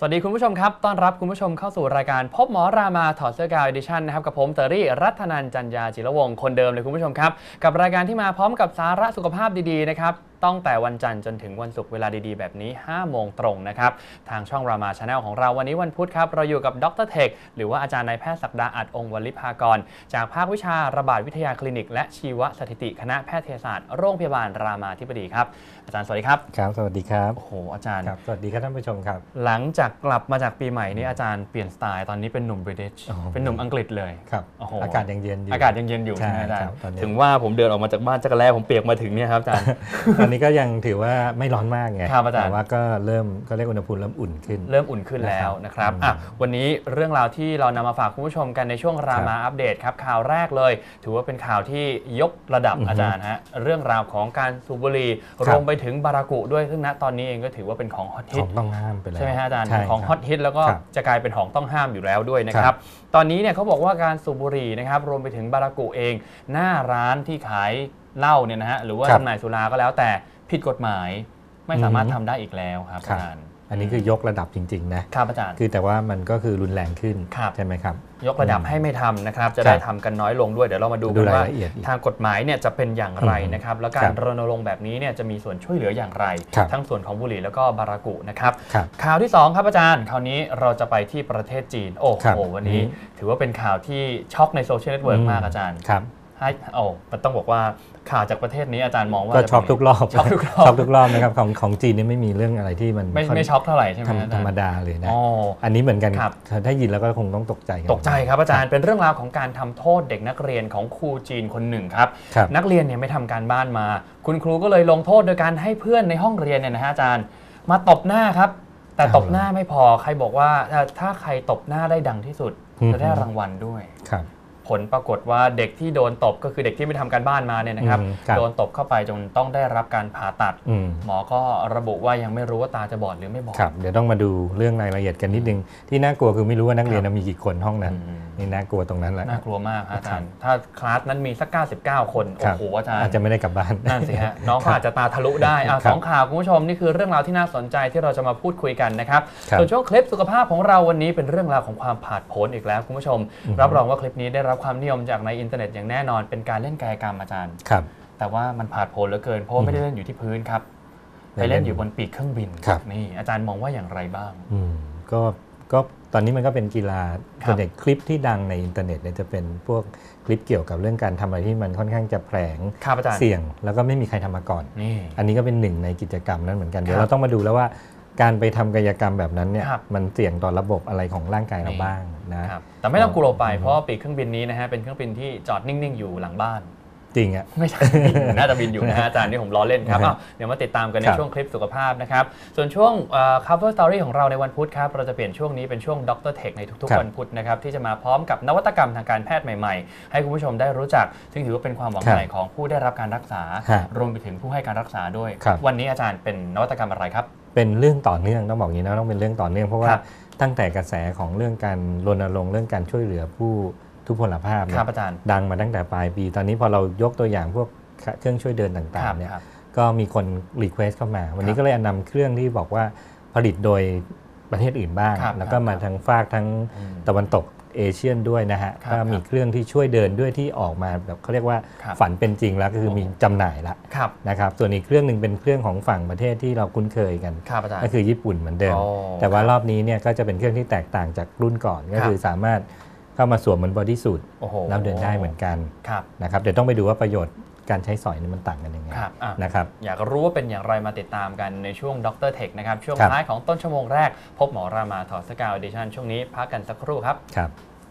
สวัสดีคุณผู้ชมครับต้อนรับคุณผู้ชมเข้าสู่รายการพบหมอรามาถอดเสื้อกาว Edition นะครับกับผมเตอรี่รัตนันท์จันยาจิรวงศ์คนเดิมเลยคุณผู้ชมครับกับรายการที่มาพร้อมกับสาระสุขภาพดีๆนะครับตั้งแต่วันจันทร์จนถึงวันศุกร์เวลาดีๆแบบนี้ 5 โมงตรงนะครับทางช่องรามา Channel ของเราวันนี้วันพุธครับเราอยู่กับดร.เทคหรือว่าอาจารย์นายแพทย์ศักดา อัฏฐองค์วลิภากรจากภาควิชาระบาดวิทยาคลินิกและชีวสถิติคณะแพทยศาสตร์โรงพยาบาลรามาธิบดีครับอาจารย์สวัสดีครับครับสวัสดีครับโอ้โหอาจารย์ครับสวัสดีครับท่านผู้ชมครับหลังจากกลับมาจากปีใหม่นี้อาจารย์เปลี่ยนสไตล์ตอนนี้เป็นหนุ่มบริติชเป็นหนุ่มอังกฤษเลยครับอากาศยังเย็นอยู่อากาศยังเย็นอยู่ใช่ไหมอาจารย์ถึงว่าผมเดินออกมาจากบ้านจักรแล้ผมเปียกมาถึงเนี่ยครับอาจารย์ตอนนี้ก็ยังถือว่าไม่ร้อนมากไงแต่ว่าก็เริ่มก็เรียกอุณหภูมิเริ่มอุ่นขึ้นแล้วนะครับวันนี้เรื่องราวที่เรานำมาฝากคุณผู้ชมกันในช่วงรามาอัปเดตครับข่าวแรกเลยถือว่าเป็นข่าวที่ยกระดับอาจารย์ฮะเรื่องราวของการสูบบุหรี่รวมไปถึงบารากุด้วยซึ่งณตอนนี้เองก็ถือว่าเป็นของฮอตฮิตต้องห้ามไปแล้วใช่ไหมฮะอาจารย์ของฮอตฮิตแล้วก็จะกลายเป็นของต้องห้ามอยู่แล้วด้วยนะครับตอนนี้เนี่ยเขาบอกว่าการสูบบุหรี่นะครับรวมไปถึงบารากุเองหน้าร้านที่ขายเหล้าเนี่ยนะฮะหรือว่าจำหน่ายสุราก็แล้วแต่ผิดกฎหมายไม่สามารถทำได้อีกแล้วครับอาจารย์อันนี้คือยกระดับจริงๆนะครับอาจารย์คือแต่ว่ามันก็คือรุนแรงขึ้นใช่ไหมครับยกระดับให้ไม่ทำนะครับจะได้ทำกันน้อยลงด้วยเดี๋ยวเรามาดูกันว่าทางกฎหมายเนี่ยจะเป็นอย่างไรนะครับแล้วการรณรงค์แบบนี้เนี่ยจะมีส่วนช่วยเหลืออย่างไรทั้งส่วนของบุหรี่แล้วก็บารากุนะครับข่าวที่2ครับอาจารย์คราวนี้เราจะไปที่ประเทศจีนโอ้โหวันนี้ถือว่าเป็นข่าวที่ช็อกในโซเชียลเน็ตเวิร์กมากอาจารย์ให้มันต้องบอกว่าข่าวจากประเทศนี้อาจารย์มองว่าก็ช็อกทุกรอบนะครับของจีนนี่ไม่มีเรื่องอะไรที่มันไม่ช็อกเท่าไหร่ใช่ไหมธรรมดาเลยนะอันนี้เหมือนกันถ้ายินแล้วก็คงต้องตกใจครับอาจารย์เป็นเรื่องราวของการทำโทษเด็กนักเรียนของครูจีนคนหนึ่งครับนักเรียนเนี่ยไม่ทำการบ้านมาคุณครูก็เลยลงโทษโดยการให้เพื่อนในห้องเรียนเนี่ยนะฮะอาจารย์มาตบหน้าครับแต่ตบหน้าไม่พอใครบอกว่าถ้าใครตบหน้าได้ดังที่สุดจะได้รางวัลด้วยผลปรากฏว่าเด็กที่โดนตบก็คือเด็กที่ไม่ทำการบ้านมาเนี่ยนะครับโดนตบเข้าไปจนต้องได้รับการผ่าตัดหมอก็ระบุว่ายังไม่รู้ว่าตาจะบอดหรือไม่บอดเดี๋ยวต้องมาดูเรื่องรายละเอียดกันนิดนึงที่น่ากลัวคือไม่รู้ว่านักเรียนมีกี่คนห้องนั้นนี่น่ากลัวตรงนั้นแหละน่ากลัวมากอาจารย์ถ้าคลาสนั้นมีสัก99คนโอ้โหอาจารย์อาจจะไม่ได้กลับบ้านนั่นสิฮะน้องอาจจะตาทะลุได้สองข่าวคุณผู้ชมนี่คือเรื่องราวที่น่าสนใจที่เราจะมาพูดคุยกันนะครับส่วนช่วงคลิปสุขภาพของเราวันนี้เป็นเรื่องราวของความผาดโผนอีกแล้วคุณผู้ชมรับรองว่าคลิปนี้ได้รับความนิยมจากในอินเทอร์เน็ตอย่างแน่นอนเป็นการเล่นกายกรรมอาจารย์แต่ว่ามันผาดโผนเหลือเกินเพราะไม่ได้เล่นอยู่ที่พื้นครับไปเล่นอยู่บนปีกเครื่องบินนี่อาจารย์มองว่าอย่างไรบ้างก็ตอนนี้มันก็เป็นกีฬาส่วนใหญ่คลิปที่ดังในอินเทอร์เน็ตเนี่ยจะเป็นพวกคลิปเกี่ยวกับเรื่องการทำอะไรที่มันค่อนข้างจะแผลงเสี่ยงแล้วก็ไม่มีใครทำมาก่อนอันนี้ก็เป็นหนึ่งในกิจกรรมนั้นเหมือนกันเดี๋ยวเราต้องมาดูแล้วว่าการไปทำกายกรรมแบบนั้นเนี่ยมันเสี่ยงต่อระบบอะไรของร่างกายเราบ้างนะแต่ไม่ต้องกลัวไปเพราะปีกเครื่องบินนี้นะฮะเป็นเครื่องบินที่จอดนิ่งๆอยู่หลังบ้านจริงอ่ะไม่ใช่น่าจะบินอยู่นะฮะอาจารย์นี่ผมล้อเล่นครับเดี๋ยวมาติดตามกันในช่วงคลิปสุขภาพนะครับส่วนช่วง cover story ของเราในวันพุธครับเราจะเปลี่ยนช่วงนี้เป็นช่วงดร.เทคในทุกๆวันพุธนะครับที่จะมาพร้อมกับนวัตกรรมทางการแพทย์ใหม่ๆให้คุณผู้ชมได้รู้จักซึ่งถือว่าเป็นความหวังใหม่ของผู้ได้รับการรักษารวมไปถึงผู้ให้การรักษาด้วยวันนี้อาจารย์เป็นนวัตกรรมอะไรครับเป็นเรื่องต่อเนื่องต้องบอกอย่างนี้นะต้องเป็นเรื่องต่อเนื่องเพราะว่าตั้งแต่กระแสของเรื่องการรณรงค์เรื่องการช่วยเหลือผู้ทุพพลภาพดังมาตั้งแต่ปลายปีตอนนี้พอเรายกตัวอย่างพวกเครื่องช่วยเดินต่างๆเนี่ยก็มีคนรีเควสเข้ามาวันนี้ก็เลยนำเครื่องที่บอกว่าผลิตโดยประเทศอื่นบ้างแล้วก็มาทางฝากทั้งตะวันตกเอเชียนด้วยนะฮะก็มีเครื่องที่ช่วยเดินด้วยที่ออกมาแบบเขาเรียกว่าฝันเป็นจริงแล้วก็คือมีจำหน่ายแล้วนะครับส่วนอีกเครื่องหนึ่งเป็นเครื่องของฝั่งประเทศที่เราคุ้นเคยกันก็คือญี่ปุ่นเหมือนเดิมแต่ว่ารอบนี้เนี่ยก็จะเป็นเครื่องที่แตกต่างจากรุ่นก่อนก็คือสามารถเข้ามาสวมเหมือนบอดี้สูทแล้วเดินได้เหมือนกันนะครับเดี๋ยวต้องไปดูว่าประโยชน์การใช้สอยนี่มันต่างกันยังไงนะครับอยากรู้ว่าเป็นอย่างไรมาติดตามกันในช่วงดร.เทคนะครับช่วงท้ายของต้นชั่วโมงแรกพบหมอรามาถอดเสื้อกาว Edition ช่วงนี้พักกันสักครู่ครับ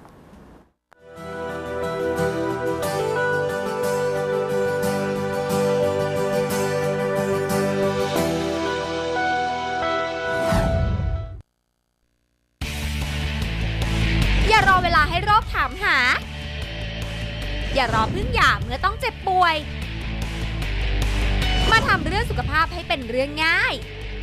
อย่ารอเวลาให้โรคถามหาอย่ารอพึ่งหย่าเมื่อต้องเจ็บป่วยมาทำเรื่องสุขภาพให้เป็นเรื่องง่าย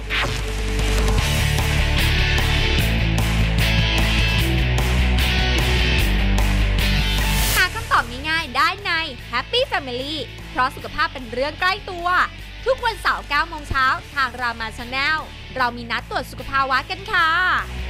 หาคำตอบง่ายๆได้ใน Happy Family เพราะสุขภาพเป็นเรื่องใกล้ตัวทุกวันเสาร์ 9 โมงเช้าทางรามา Channel เรามีนัดตรวจสุขภาวะกันค่ะ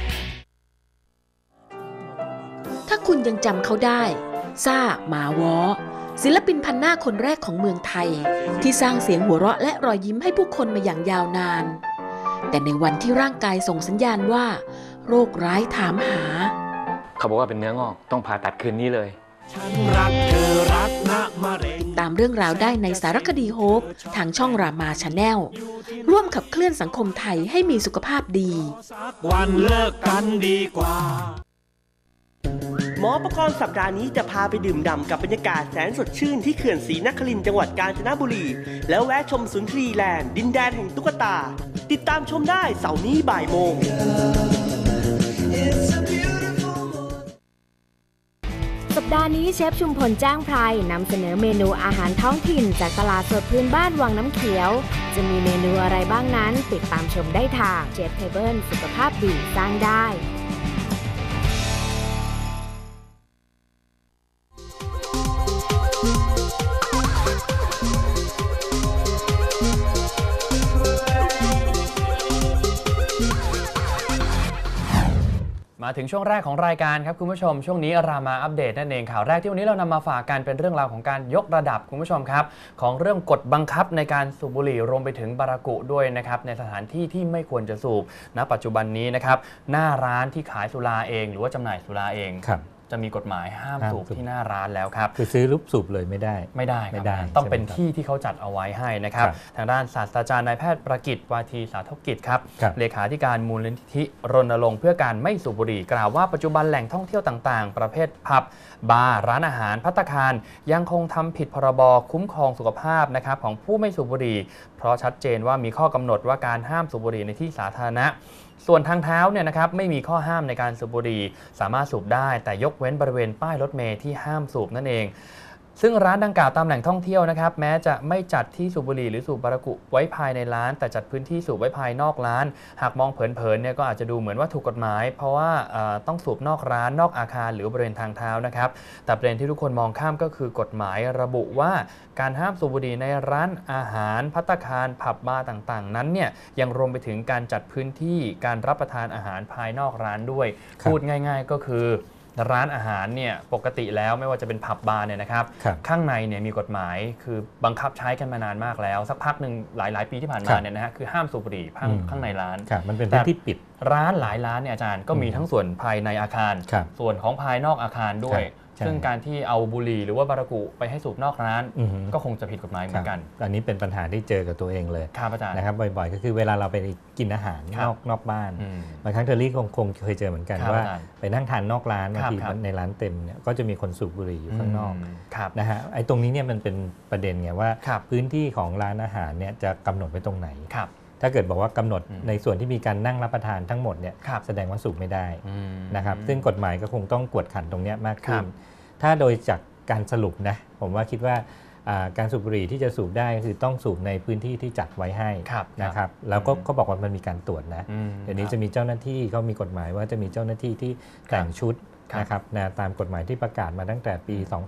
ถ้าคุณยังจำเขาได้ซ่าหมาวอศิลปินพันหน้าคนแรกของเมืองไทยที่สร้างเสียงหัวเราะและรอยยิ้มให้ผู้คนมาอย่างยาวนานแต่ในวันที่ร่างกายส่งสัญญาณว่าโรคร้ายถามหาเขาบอกว่าเป็นเนื้องอกต้องผ่าตัดคืนนี้เลยตามเรื่องราวได้ในสารคดีโฮปทางช่องรามาชาแนลร่วมขับเคลื่อนสังคมไทยให้มีสุขภาพดีวันเลิกกันดีกว่าหมอประกรณ์สัปดาห์นี้จะพาไปดื่มด่ำกับบรรยากาศแสนสดชื่นที่เขื่อนศรีนครินทร์จังหวัดกาญจนบุรีแล้วแวะชมสุนทรีแลนด์ดินแดนแห่งตุ๊กตาติดตามชมได้เสาร์นี้บ่ายโมงสัปดาห์นี้เชฟชุมพลจ้างไพรนำเสนอเมนูอาหารท้องถิ่นจากตลาดสดพื้นบ้านวังน้ำเขียวจะมีเมนูอะไรบ้างนั้นติดตามชมได้ทางเชฟเทเบิลสุขภาพดีสร้างได้มาถึงช่วงแรกของรายการครับคุณผู้ชมช่วงนี้รามาอัปเดตนั่นเองข่าวแรกที่วันนี้เรานำมาฝากกันเป็นเรื่องราวของการยกระดับคุณผู้ชมครับของเรื่องกฎบังคับในการสูบบุหรี่รวมไปถึงบารากุด้วยนะครับในสถานที่ที่ไม่ควรจะสูบณปัจจุบันนี้นะครับหน้าร้านที่ขายสุราเองหรือว่าจำหน่ายสุราเองจะมีกฎหมายห้ามสูบที่หน้าร้านแล้วครับคือซื้อรูปสูบเลยไม่ได้ต้องเป็นที่ที่เขาจัดเอาไว้ให้นะครับทางด้านศาสตราจารย์นายแพทย์ประกิตวาทีสาธกิจครับเลขาธิการมูลนิธิรณรงค์เพื่อการไม่สูบบุหรี่กล่าวว่าปัจจุบันแหล่งท่องเที่ยวต่างๆประเภทผับบาร์ร้านอาหารภัตตาคารยังคงทำผิดพรบคุ้มครองสุขภาพนะครับของผู้ไม่สูบบุหรี่เพราะชัดเจนว่ามีข้อกำหนดว่าการห้ามสูบบุหรี่ในที่สาธารณะส่วนทางเท้าเนี่ยนะครับไม่มีข้อห้ามในการสูบบุหรี่สามารถสูบได้แต่ยกเว้นบริเวณป้ายรถเมล์ที่ห้ามสูบนั่นเองซึ่งร้านดังกล่าวตามแหล่งท่องเที่ยวนะครับแม้จะไม่จัดที่สูบบุหรี่หรือสูบบารากุไว้ภายในร้านแต่จัดพื้นที่สูบไว้ภายนอกร้านหากมองเผินๆเนี่ยก็อาจจะดูเหมือนว่าถูกกฎหมายเพราะว่าต้องสูบนอกร้านนอกอาคารหรือบริเวณทางเท้านะครับแต่ประเด็นที่ทุกคนมองข้ามก็คือกฎหมายระบุว่าการห้ามสูบบุหรี่ในร้านอาหารภัตตาคารผับบาร์ต่างๆนั้นเนี่ยยังรวมไปถึงการจัดพื้นที่การรับประทานอาหารภายนอกร้านด้วยพูดง่ายๆก็คือร้านอาหารเนี่ยปกติแล้วไม่ว่าจะเป็นผับบาร์เนี่ยนะครับข้างในเนี่ยมีกฎหมายคือบังคับใช้กันมานานมากแล้วสักพักหนึ่งหลายปีที่ผ่านมาเนี่ยนะฮะคือห้ามสูบบุหรี่ข้างในร้านมันเป็นที่ปิดร้านหลายร้านเนี่ยอาจารย์ก็มีทั้งส่วนภายในอาคารส่วนของภายนอกอาคารด้วยซึ่งการที่เอาบุหรี่หรือว่าบารากุไปให้สูบนอกร้านก็คงจะผิดกฎหมายเหมือนกันอันนี้เป็นปัญหาที่เจอกับตัวเองเลยนะครับบ่อยๆก็คือเวลาเราไปกินอาหารนอกบ้านบางครั้งเทอรี่คงเคยเจอเหมือนกันว่าไปนั่งทานนอกร้านบางทีในร้านเต็มเนี่ยก็จะมีคนสูบบุหรี่อยู่ข้างนอกนะฮะไอ้ตรงนี้เนี่ยมันเป็นประเด็นไงว่าพื้นที่ของร้านอาหารเนี่ยจะกำหนดไว้ตรงไหนถ้าเกิดบอกว่ากำหนดในส่วนที่มีการนั่งรับประทานทั้งหมดเนี่ยแสดงว่าสูบไม่ได้นะครับซึ่งกฎหมายก็คงต้องกวดขันตรงนี้มากขึ้นถ้าโดยจากการสรุปนะผมว่าคิดว่าการสูบบุหรี่ที่จะสูบได้ก็คือต้องสูบในพื้นที่ที่จัดไว้ให้นะครับแล้วก็บอกว่ามันมีการตรวจนะเดี๋ยวนี้จะมีเจ้าหน้าที่เขามีกฎหมายว่าจะมีเจ้าหน้าที่ที่แต่งชุดนะครับตามกฎหมายที่ประกาศมาตั้งแต่ปี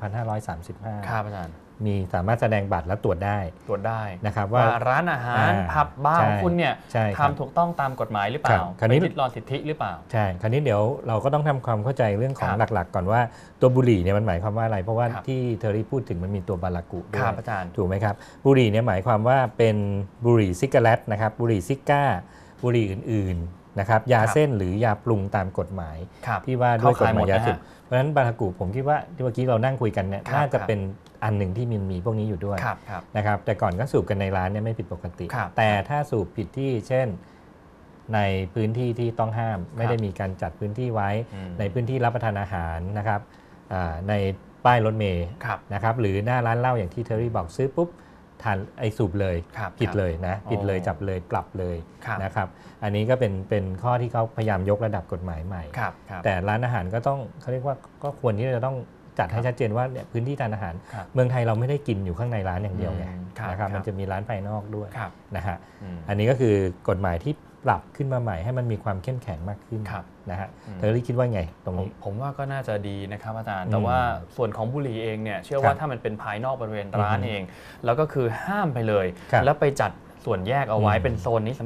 2535 ครับอาจารย์มีสามารถแสดงบัตรและตรวจได้นะครับว่าร้านอาหารผับบาร์ของคุณเนี่ยทำถูกต้องตามกฎหมายหรือเปล่าไม่ริดรอนสิทธิหรือเปล่าใช่คราวนี้เดี๋ยวเราก็ต้องทำความเข้าใจเรื่องของหลักๆก่อนว่าตัวบุหรี่เนี่ยมันหมายความว่าอะไรเพราะว่าที่เทอรี่พูดถึงมันมีตัวบารากุด้วยถูกไหมครับบุหรี่เนี่ยหมายความว่าเป็นบุหรี่ซิกาเรตนะครับบุหรี่ซิก้าบุหรี่อื่นๆนะครับยาเส้นหรือยาปรุงตามกฎหมายที่ว่าด้วยกฎหมายยาสูบเพราะฉะนั้นบารากุผมคิดว่าที่เมื่อกี้เรานั่งคุยกันเนี่ยน่าจะเป็นอันหนึ่งที่มีพวกนี้อยู่ด้วยนะครับแต่ก่อนก็สูบกันในร้านเนี่ยไม่ผิดปกติแต่ถ้าสูบผิดที่เช่นในพื้นที่ที่ต้องห้ามไม่ได้มีการจัดพื้นที่ไว้ในพื้นที่รับประทานอาหารนะครับในป้ายรถเมล์นะครับหรือหน้าร้านเหล้าอย่างที่เทอรี่บอกซื้อปุ๊บทานไอสูบเลยผิดเลยนะผิดเลยจับเลยปรับเลยนะครับอันนี้ก็เป็นข้อที่เขาพยายามยกระดับกฎหมายใหม่แต่ร้านอาหารก็ต้องเขาเรียกว่าก็ควรที่จะต้องจัดให้ชัดเจนว่าเนี่ยพื้นที่ทานอาหารเมืองไทยเราไม่ได้กินอยู่ข้างในร้านอย่างเดียวไงนะครับมันจะมีร้านภายนอกด้วยนะฮะอันนี้ก็คือกฎหมายที่ปรับขึ้นมาใหม่ให้มันมีความเข้มแข็งมากขึ้นนะฮะเธอคิดว่าไงตรงนี้ผมว่าก็น่าจะดีนะครับอาจารย์แต่ว่าส่วนของบุหรี่เองเนี่ยเชื่อว่าถ้ามันเป็นภายนอกบริเวณร้านเองแล้วก็คือห้ามไปเลยแล้วไปจัดส่วนแยกเอาไว้เป็นโซนนี้สำหรับ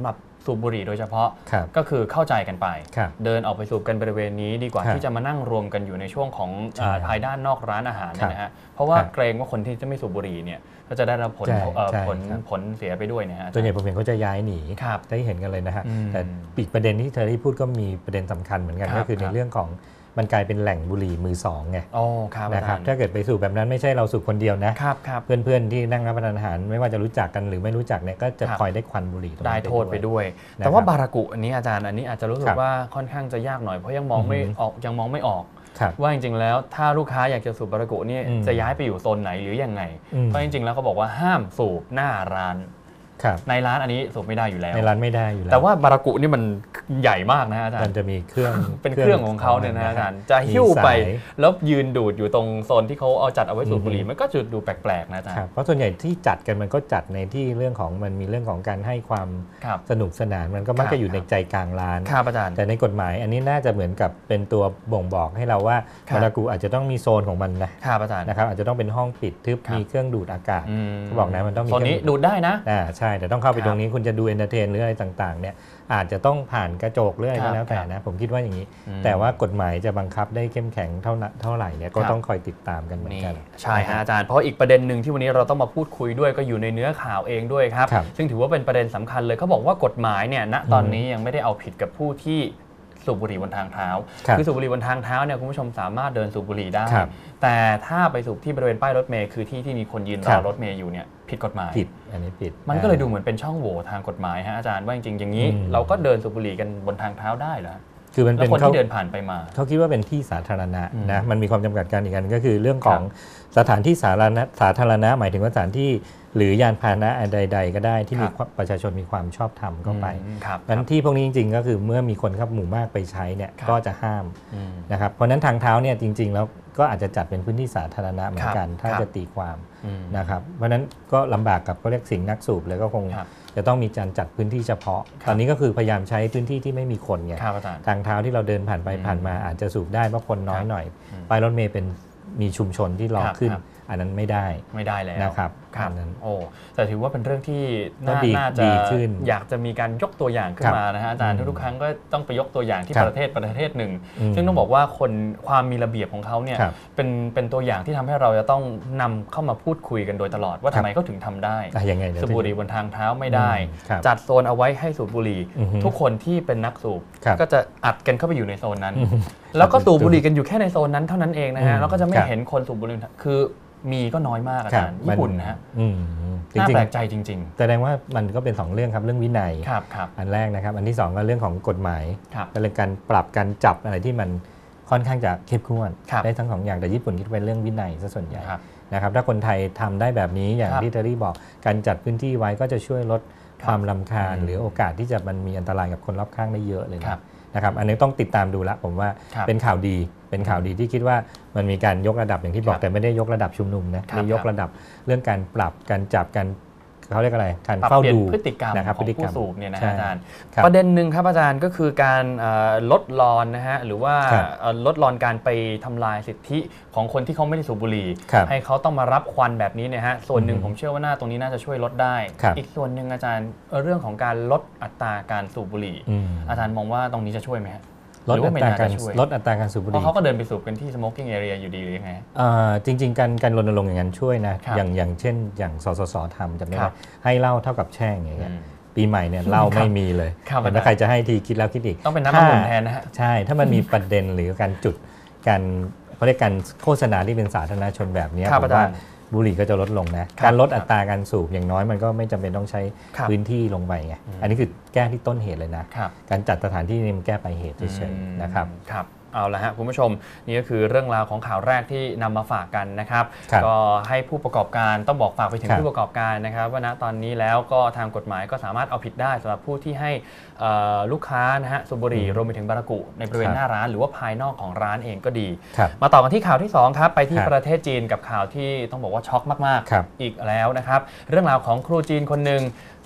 สูบบุหรี่โดยเฉพาะก็คือเข้าใจกันไปเดินออกไปสูบกันบริเวณนี้ดีกว่าที่จะมานั่งรวมกันอยู่ในช่วงของภายด้านนอกร้านอาหารนะฮะเพราะว่าเกรงว่าคนที่จะไม่สูบบุหรี่เนี่ยก็จะได้รับผลเสียไปด้วยนะฮะตัวใหญ่ผมเห็นเขาจะย้ายหนีได้เห็นกันเลยนะฮะแต่อีกประเด็นที่เธอที่พูดก็มีประเด็นสำคัญเหมือนกันก็คือในเรื่องของมันกลายเป็นแหล่งบุหรี่มือสองไงนะครับถ้าเกิดไปสูบแบบนั้นไม่ใช่เราสูบคนเดียวนะเพื่อนๆที่นั่งรับประทานอาหารไม่ว่าจะรู้จักกันหรือไม่รู้จักเนี่ยก็จะคอยได้ควันบุหรี่ได้โทษไปด้วยแต่ว่าบารากุอันนี้อาจารย์อันนี้อาจจะรู้สึกว่าค่อนข้างจะยากหน่อยเพราะยังมองไม่ออกว่าจริงๆแล้วถ้าลูกค้าอยากจะสูบบารากุนี่จะย้ายไปอยู่โซนไหนหรือยังไงเพราะจริงๆแล้วเขาบอกว่าห้ามสูบหน้าร้านในร้านอันนี้สูบไม่ได้อยู่แล้วในร้านไม่ได้อยู่แล้วแต่ว่าบารากุนี่มันใหญ่มากนะอาจารย์มันจะมีเครื่องเป็นเครื่องของเขาเนี่ยนะอาจารย์จะหิ้วไปแล้วยืนดูดอยู่ตรงโซนที่เขาเอาจัดเอาไว้สูบบุหรี่มันก็จะดูแปลกๆนะอาจารย์เพราะส่วนใหญ่ที่จัดกันมันก็จัดในที่เรื่องของมันมีเรื่องของการให้ความสนุกสนานมันก็มักจะอยู่ในใจกลางร้านแต่ในกฎหมายอันนี้น่าจะเหมือนกับเป็นตัวบ่งบอกให้เราว่าบารากุอาจจะต้องมีโซนของมันนะครับอาจจะต้องเป็นห้องปิดทึบมีเครื่องดูดอากาศบอกนะมันต้องมีโซนนี้ดูดได้นะใช่แต่ต้องเข้าไปตรงนี้คุณจะดูเอนเตอร์เทนหรืออะไรต่างๆเนี่ยอาจจะต้องผ่านกระจกหรืออะไรก็แล้วแต่นะผมคิดว่าอย่างนี้แต่ว่ากฎหมายจะบังคับได้เข้มแข็งเท่าไหร่เนี่ยก็ต้องคอยติดตามกันเหมือนกันใช่ฮะอาจารย์เพราะอีกประเด็นหนึ่งที่วันนี้เราต้องมาพูดคุยด้วยก็อยู่ในเนื้อข่าวเองด้วยครับซึ่งถือว่าเป็นประเด็นสำคัญเลยเขาบอกว่ากฎหมายเนี่ยณตอนนี้ยังไม่ได้เอาผิดกับผู้ที่สูบบุหรี่บนทางเท้าคือสูบบุหรี่บนทางเท้าเนี่ยคุณผู้ชมสามารถเดินสูบบุหรี่ได้แต่ถ้าไปสูบที่บริเวณป้ายรถเมล์คือที่มีคนยืนรอรถเมล์อยู่เนี่ยผิดกฎหมายอันนี้ผิดมันก็เลยดูเหมือนเป็นช่องโหว่ทางกฎหมายฮะอาจารย์ว่าจริงๆอย่างนี้เราก็เดินสูบบุหรี่กันบนทางเท้าได้เหรอคือมันเป็นคนที่เดินผ่านไปมาเขาคิดว่าเป็นที่สาธารณะนะมันมีความจำกัดการอีกอันก็คือเรื่องของสถานที่สาธารณะหมายถึงว่าสถานที่หรือยานพาหนะใดๆก็ได้ที่มีประชาชนมีความชอบธรรมเข้าไปนั้นที่พวกนี้จริงๆก็คือเมื่อมีคนเข้าหมู่มากไปใช้เนี่ยก็จะห้ามนะครับเพราะนั้นทางเท้าเนี่ยจริงๆแล้วก็อาจจะจัดเป็นพื้นที่สาธารณะเหมือนกันถ้าจะตีความนะครับเพราะนั้นก็ลำบากกับเขาเรียกสิ่งนักสูบเลยก็คงจะต้องมีการจัดพื้นที่เฉพาะตอนนี้ก็คือพยายามใช้พื้นที่ที่ไม่มีคนไงทางเท้าที่เราเดินผ่านไปผ่านมาอาจจะสูบได้เพราะคนน้อยหน่อยป้ายรถเมล์เป็นมีชุมชนที่รอขึ้นอันนั้นไม่ได้แล้วนะครับนั้นโอ้แต่ถือว่าเป็นเรื่องที่น่าจะอยากจะมีการยกตัวอย่างขึ้นมานะฮะอาจารย์ทุกครั้งก็ต้องไปยกตัวอย่างที่ประเทศหนึ่งซึ่งต้องบอกว่าความมีระเบียบของเขาเนี่ยเป็นตัวอย่างที่ทำให้เราจะต้องนำเข้ามาพูดคุยกันโดยตลอดว่าทำไมเขาถึงทำได้สูบบุหรี่บนทางเท้าไม่ได้จัดโซนเอาไว้ให้สูบบุหรี่ทุกคนที่เป็นนักสูบก็จะอัดกันเข้าไปอยู่ในโซนนั้นแล้วก็สูบบุหรี่กันอยู่แค่ในโซนนั้นเท่านั้นเองนะฮะแล้วก็จะไม่เห็นคนสูบบุหรี่คือมีก็น้อยมากอาจารย์ญี่ปุ่นนะฮะน่าแปลกใจจริงๆแสดงว่ามันก็เป็น2เรื่องครับเรื่องวินัยอันแรกนะครับอันที่2ก็เรื่องของกฎหมายเรื่องการปรับการจับอะไรที่มันค่อนข้างจะเข้มข้นได้ทั้ง2อย่างแต่ญี่ปุ่นคิดเป็นเรื่องวินัยซะส่วนใหญ่นะครับถ้าคนไทยทำได้แบบนี้อย่างที่เทอรี่บอกการจัดพื้นที่ไว้ก็จะช่วยลดความรำคาญหรือโอกาสที่จะมันมีอันตรายกับคนรอบข้างได้เยอะเลยนะครับอันนี้ต้องติดตามดูละผมว่าเป็นข่าวดีที่คิดว่ามันมีการยกระดับอย่างที่บอกแต่ไม่ได้ยกระดับชุมนุมนะได้ยกระดับเรื่องการปรับการจับการเขาเรียกอะไรการเฝ้าดูพฤติกรรมของผู้สูบเนี่ยนะอาจารย์ประเด็นหนึ่งครับอาจารย์ก็คือการลดรอนนะฮะหรือว่าลดรอนการไปทำลายสิทธิของคนที่เขาไม่ได้สูบบุหรี่ให้เขาต้องมารับควันแบบนี้เนี่ยฮะส่วนหนึ่งผมเชื่อว่าตรงนี้น่าจะช่วยลดได้อีกส่วนหนึ่งอาจารย์เรื่องของการลดอัตราการสูบบุหรี่อาจารย์มองว่าตรงนี้จะช่วยไหมลดอัตราการสูบบุหรี่เพราะเขาก็เดินไปสูบกันที่ smoking area อยู่ดีหรือยังไงจริงๆการรณรงค์อย่างนั้นช่วยนะอย่างเช่นอย่างสสสทำจำได้ไหมให้เหล้าเท่ากับแช่งอย่างเงี้ยปีใหม่เนี่ยเหล้าไม่มีเลยแต่ถ้าใครจะให้ทีคิดแล้วคิดอีกต้องเป็นน้ำมันแทนนะฮะใช่ถ้ามันมีประเด็นหรือการจุดการเขาเรียกการโฆษณาที่เป็นสาธารณชนแบบนี้ผมว่าบุหรี่ก็จะลดลงนะการลดอัตราการสูบอย่างน้อยมันก็ไม่จำเป็นต้องใช้พื้นที่ลงไปไงอันนี้คือแก้ที่ต้นเหตุเลยนะการจัดสถานที่นี่มันแก้ปลายเหตุเฉยๆนะครับเอาละฮะคุณผู้ชมนี่ก็คือเรื่องราวของข่าวแรกที่นำมาฝากกันนะครับก็ให้ผู้ประกอบการต้องบอกฝากไปถึงผู้ประกอบการนะครับว่าณตอนนี้แล้วก็ทางกฎหมายก็สามารถเอาผิดได้สำหรับผู้ที่ให้ลูกค้านะฮะสูบบุหรี่รวมไปถึงบารากุในบริเวณหน้าร้านหรือว่าภายนอกของร้านเองก็ดีมาต่อกันที่ข่าวที่2ครับไปที่ประเทศจีนกับข่าวที่ต้องบอกว่าช็อกมากๆอีกแล้วนะครับเรื่องราวของครูจีนคนหนึ่ง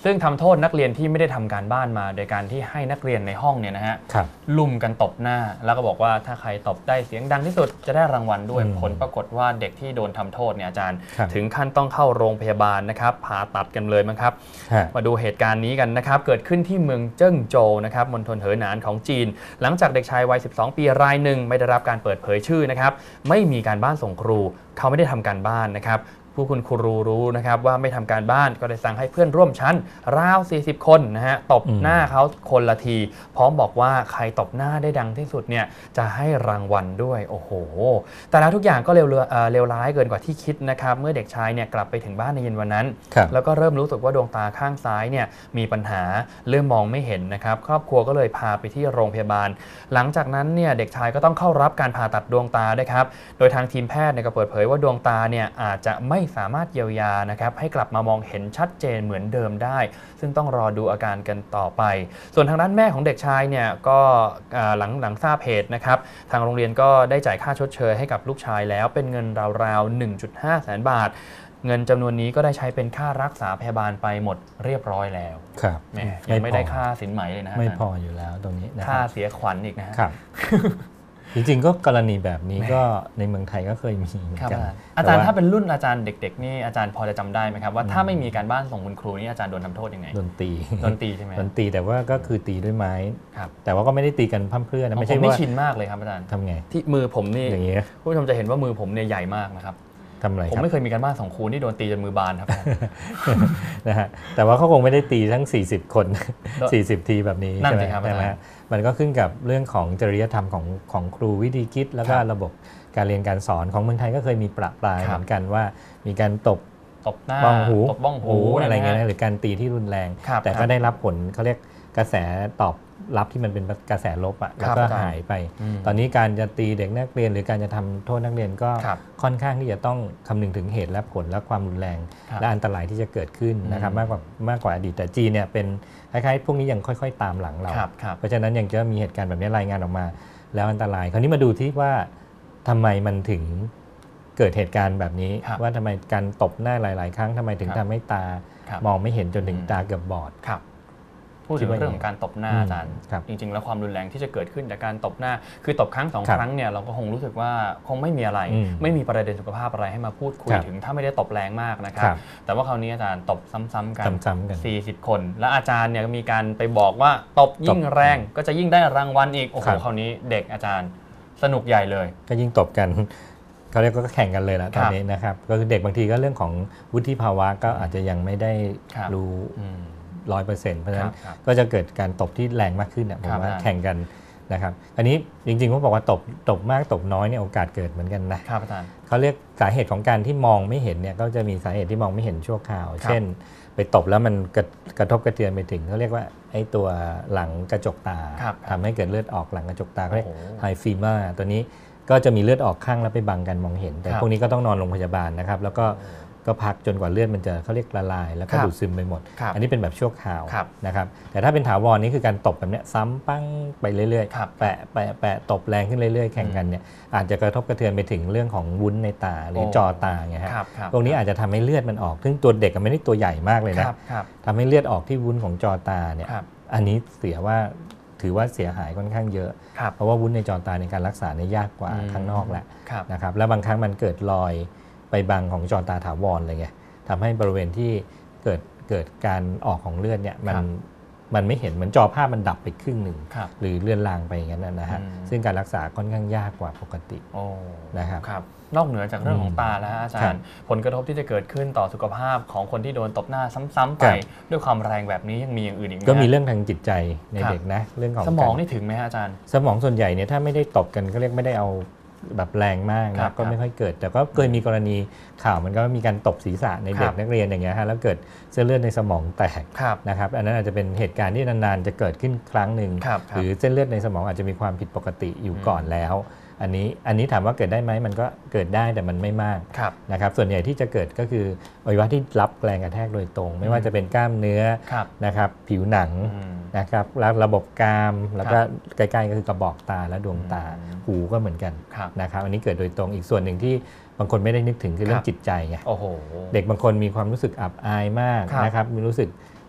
ซึ่งทำโทษนักเรียนที่ไม่ได้ทำการบ้านมาโดยการที่ให้นักเรียนในห้องเนี่ยนะฮะลุมกันตบหน้าแล้วก็บอกว่าถ้าใครตบได้เสียงดังที่สุดจะได้รางวัลด้วยผลปรากฏว่าเด็กที่โดนทำโทษเนี่ยอาจารย์ถึงขั้นต้องเข้าโรงพยาบาลนะครับผ่าตัดกันเลยมั้งครับมาดูเหตุการณ์นี้กันนะครับเกิดขึ้นที่เมืองเจิ้งโจวนะครับมณฑลเหอหนานของจีนหลังจากเด็กชายวัย12 ปีรายหนึ่งไม่ได้รับการเปิดเผยชื่อนะครับไม่มีการบ้านส่งครูเขาไม่ได้ทำการบ้านนะครับผู้คุณครูรู้นะครับว่าไม่ทำการบ้านก็เลยสั่งให้เพื่อนร่วมชั้นราว40 คนนะฮะตบหน้าเขาคนละทีพร้อมบอกว่าใครตบหน้าได้ดังที่สุดเนี่ยจะให้รางวัลด้วยโอ้โหแต่แล้วทุกอย่างก็เลวร้ายเกินกว่าที่คิดนะครับเมื่อเด็กชายเนี่ยกลับไปถึงบ้านในเย็นวันนั้นแล้วก็เริ่มรู้สึกว่าดวงตาข้างซ้ายเนี่ยมีปัญหาเริ่มมองไม่เห็นนะครับครอบครัวก็เลยพาไปที่โรงพยาบาลหลังจากนั้นเนี่ยเด็กชายก็ต้องเข้ารับการผ่าตัดดวงตาด้วยครับโดยทางทีมแพทย์ก็เปิดเผยว่าดวงตาเนี่ยอาจจะไม่สามารถเยียวยานะครับให้กลับมามองเห็นชัดเจนเหมือนเดิมได้ซึ่งต้องรอดูอาการกันต่อไปส่วนทางด้านแม่ของเด็กชายเนี่ยก็หลังทราบเหตุนะครับทางโรงเรียนก็ได้จ่ายค่าชดเชยให้กับลูกชายแล้วเป็นเงินราวๆ 1.5 แสนบาทเงินจำนวนนี้ก็ได้ใช้เป็นค่ารักษาพยาบาลไปหมดเรียบร้อยแล้วครับยังไม่ได้ค่าสินไหมเลยนะไม่พออยู่แล้วตรงนี้ค่าเสียขวัญอีกนะครับจริงๆก็กรณีแบบนี้ก็ในเมืองไทยก็เคยมีเหมือนกันอาจารย์ถ้าเป็นรุ่นอาจารย์เด็กๆนี่อาจารย์พอจะจำได้ไหมครับว่าถ้าไม่มีการบ้านส่งคุณครูนี่อาจารย์โดนทำโทษยังไงโดนตีใช่ไหมโดนตีแต่ว่าก็คือตีด้วยไม้แต่ว่าก็ไม่ได้ตีกันพร่ำเพรื่อนะไม่ใช่ว่าไม่ชินมากเลยครับอาจารย์ทำไงที่มือผมนี่อย่างเงี้ยผู้ชมจะเห็นว่ามือผมเนี่ยใหญ่มากนะครับผมไม่เคยมีการบ้านส่งครูที่โดนตีจนมือบานครับนะฮะแต่ว่าเขาคงไม่ได้ตีทั้ง40 คน40 ทีแบบนี้ใช่ไหมมันก็ขึ้นกับเรื่องของจริยธรรมของครูวิธีคิดแล้วก็ระบบการเรียนการสอนของเมืองไทยก็เคยมีประปรายเหมือนกันว่ามีการตบหน้าบ้องหูอะไรเงี้ยหรือการตีที่รุนแรงแต่ก็ได้รับผลเขาเรียกกระแสตอบรับที่มันเป็นกระแสลบอ่ะแล้วก็หายไปตอนนี้การจะตีเด็กนักเรียนหรือการจะทำโทษนักเรียนก็ค่อนข้างที่จะต้องคำนึงถึงเหตุและผลและความรุนแรงและอันตรายที่จะเกิดขึ้นนะครับมากกว่าอดีตแต่จีนเนี่ยเป็นคล้ายๆพวกนี้ยังค่อยๆตามหลังเราเพราะฉะนั้นยังจะมีเหตุการณ์แบบนี้รายงานออกมาแล้วอันตรายคราวนี้มาดูที่ว่าทำไมมันถึงเกิดเหตุการณ์แบบนี้ว่าทำไมการตบหน้าหลายๆครั้งทำไมถึงทำให้ตามองไม่เห็นจนถึงตาเกือบบอดพูดถึงเรื่องของการตบหน้าอาจารย์จริงๆแล้วความรุนแรงที่จะเกิดขึ้นจากการตบหน้าคือตบครั้ง2 ครั้งเนี่ยเราก็คงรู้สึกว่าคงไม่มีอะไรไม่มีประเด็นสุขภาพอะไรให้มาพูดคุยถึงถ้าไม่ได้ตบแรงมากนะครับแต่ว่าคราวนี้อาจารย์ตบซ้ำๆกัน40 คนและอาจารย์เนี่ยมีการไปบอกว่าตบยิ่งแรงก็จะยิ่งได้รางวัลอีกโอ้โหคราวนี้เด็กอาจารย์สนุกใหญ่เลยก็ยิ่งตบกันเขาเรียกก็แข่งกันเลยละตอนนี้นะครับก็คือเด็กบางทีก็เรื่องของวุฒิภาวะก็อาจจะยังไม่ได้รู้100%เพราะฉะนั้นก็จะเกิดการตบที่แรงมากขึ้นนะผมว่าแข่งกันนะครับอันนี้จริงๆเขาบอกว่าตบมากตบน้อยเนี่ยโอกาสเกิดเหมือนกันนะครับอาจารย์เขาเรียกสาเหตุของการที่มองไม่เห็นเนี่ยก็จะมีสาเหตุที่มองไม่เห็นชั่วคราวเช่นไปตบแล้วมันกระทบกระเทือนไปถึงเขาเรียกว่าไอ้ตัวหลังกระจกตาทำให้เกิดเลือดออกหลังกระจกตาเขาเรียกไฮฟีมาตัวนี้ก็จะมีเลือดออกข้างแล้วไปบังกันมองเห็นแต่พวกนี้ก็ต้องนอนโรงพยาบาลนะครับแล้วก็พักจนกว่าเลือดมันจะเขาเรียกละลายแล้วก็ดูดซึมไปหมดอันนี้เป็นแบบชั่วคราวนะครับแต่ถ้าเป็นถาวรนี่คือการตบแบบนี้ซ้ำปั้งไปเรื่อยๆแปะตบแรงขึ้นเรื่อยๆแข่งกันเนี่ยอาจจะกระทบกระเทือนไปถึงเรื่องของวุ้นในตาหรือจอตาไงฮะพวกนี้อาจจะทำให้เลือดมันออกซึ่งตัวเด็กไม่ได้ตัวใหญ่มากเลยนะทำให้เลือดออกที่วุ้นของจอตาเนี่ยอันนี้ถือว่าเสียหายค่อนข้างเยอะเพราะว่าวุ้นในจอตาในการรักษาเนี่ยยากกว่าข้างนอกแหละนะครับแล้วบางครั้งมันเกิดรอยไปบังของจอตาถาวรเลยไงทำให้บริเวณที่เกิดการออกของเลือดเนี่ยมันไม่เห็นเหมือนจอภาพมันดับไปครึ่งหนึ่งหรือเลือนลางไปอย่างนั้นนะฮะซึ่งการรักษาค่อนข้างยากกว่าปกตินะครับนอกเหนือจากเรื่องของตาแล้วอาจารย์ผลกระทบที่จะเกิดขึ้นต่อสุขภาพของคนที่โดนตบหน้าซ้ำๆไปด้วยความแรงแบบนี้ยังมีอย่างอื่นอีกไหมก็มีเรื่องทางจิตใจในเด็กนะเรื่องของสมองนี่ถึงไหมอาจารย์สมองส่วนใหญ่เนี่ยถ้าไม่ได้ตบกันก็เรียกไม่ได้เอาแบบแรงมากนะก็ไม่ค่อยเกิดแต่ก็เคยมีกรณีข่าวมันก็มีการตบศีรษะในเด็กนักเรียนอย่างเงี้ยฮะแล้วเกิดเส้นเลือดในสมองแตกนะครับอันนั้นอาจจะเป็นเหตุการณ์ที่นานๆจะเกิดขึ้นครั้งหนึ่งหรือเส้นเลือดในสมองอาจจะมีความผิดปกติอยู่ก่อนแล้วอันนี้ถามว่าเกิดได้ไหมมันก็เกิดได้แต่มันไม่มากนะครับส่วนใหญ่ที่จะเกิดก็คืออวัยวะที่รับแรงกระแทกโดยตรงไม่ว่าจะเป็นกล้ามเนื้อนะครับผิวหนังนะครับแล้วระบบกรามแล้วก็ใกล้ๆก็คือกระบอกตาและดวงตาหูก็เหมือนกันนะครับอันนี้เกิดโดยตรงอีกส่วนหนึ่งที่บางคนไม่ได้นึกถึงคือเรื่องจิตใจไงเด็กบางคนมีความรู้สึกอับอายมากนะครับมีรู้สึก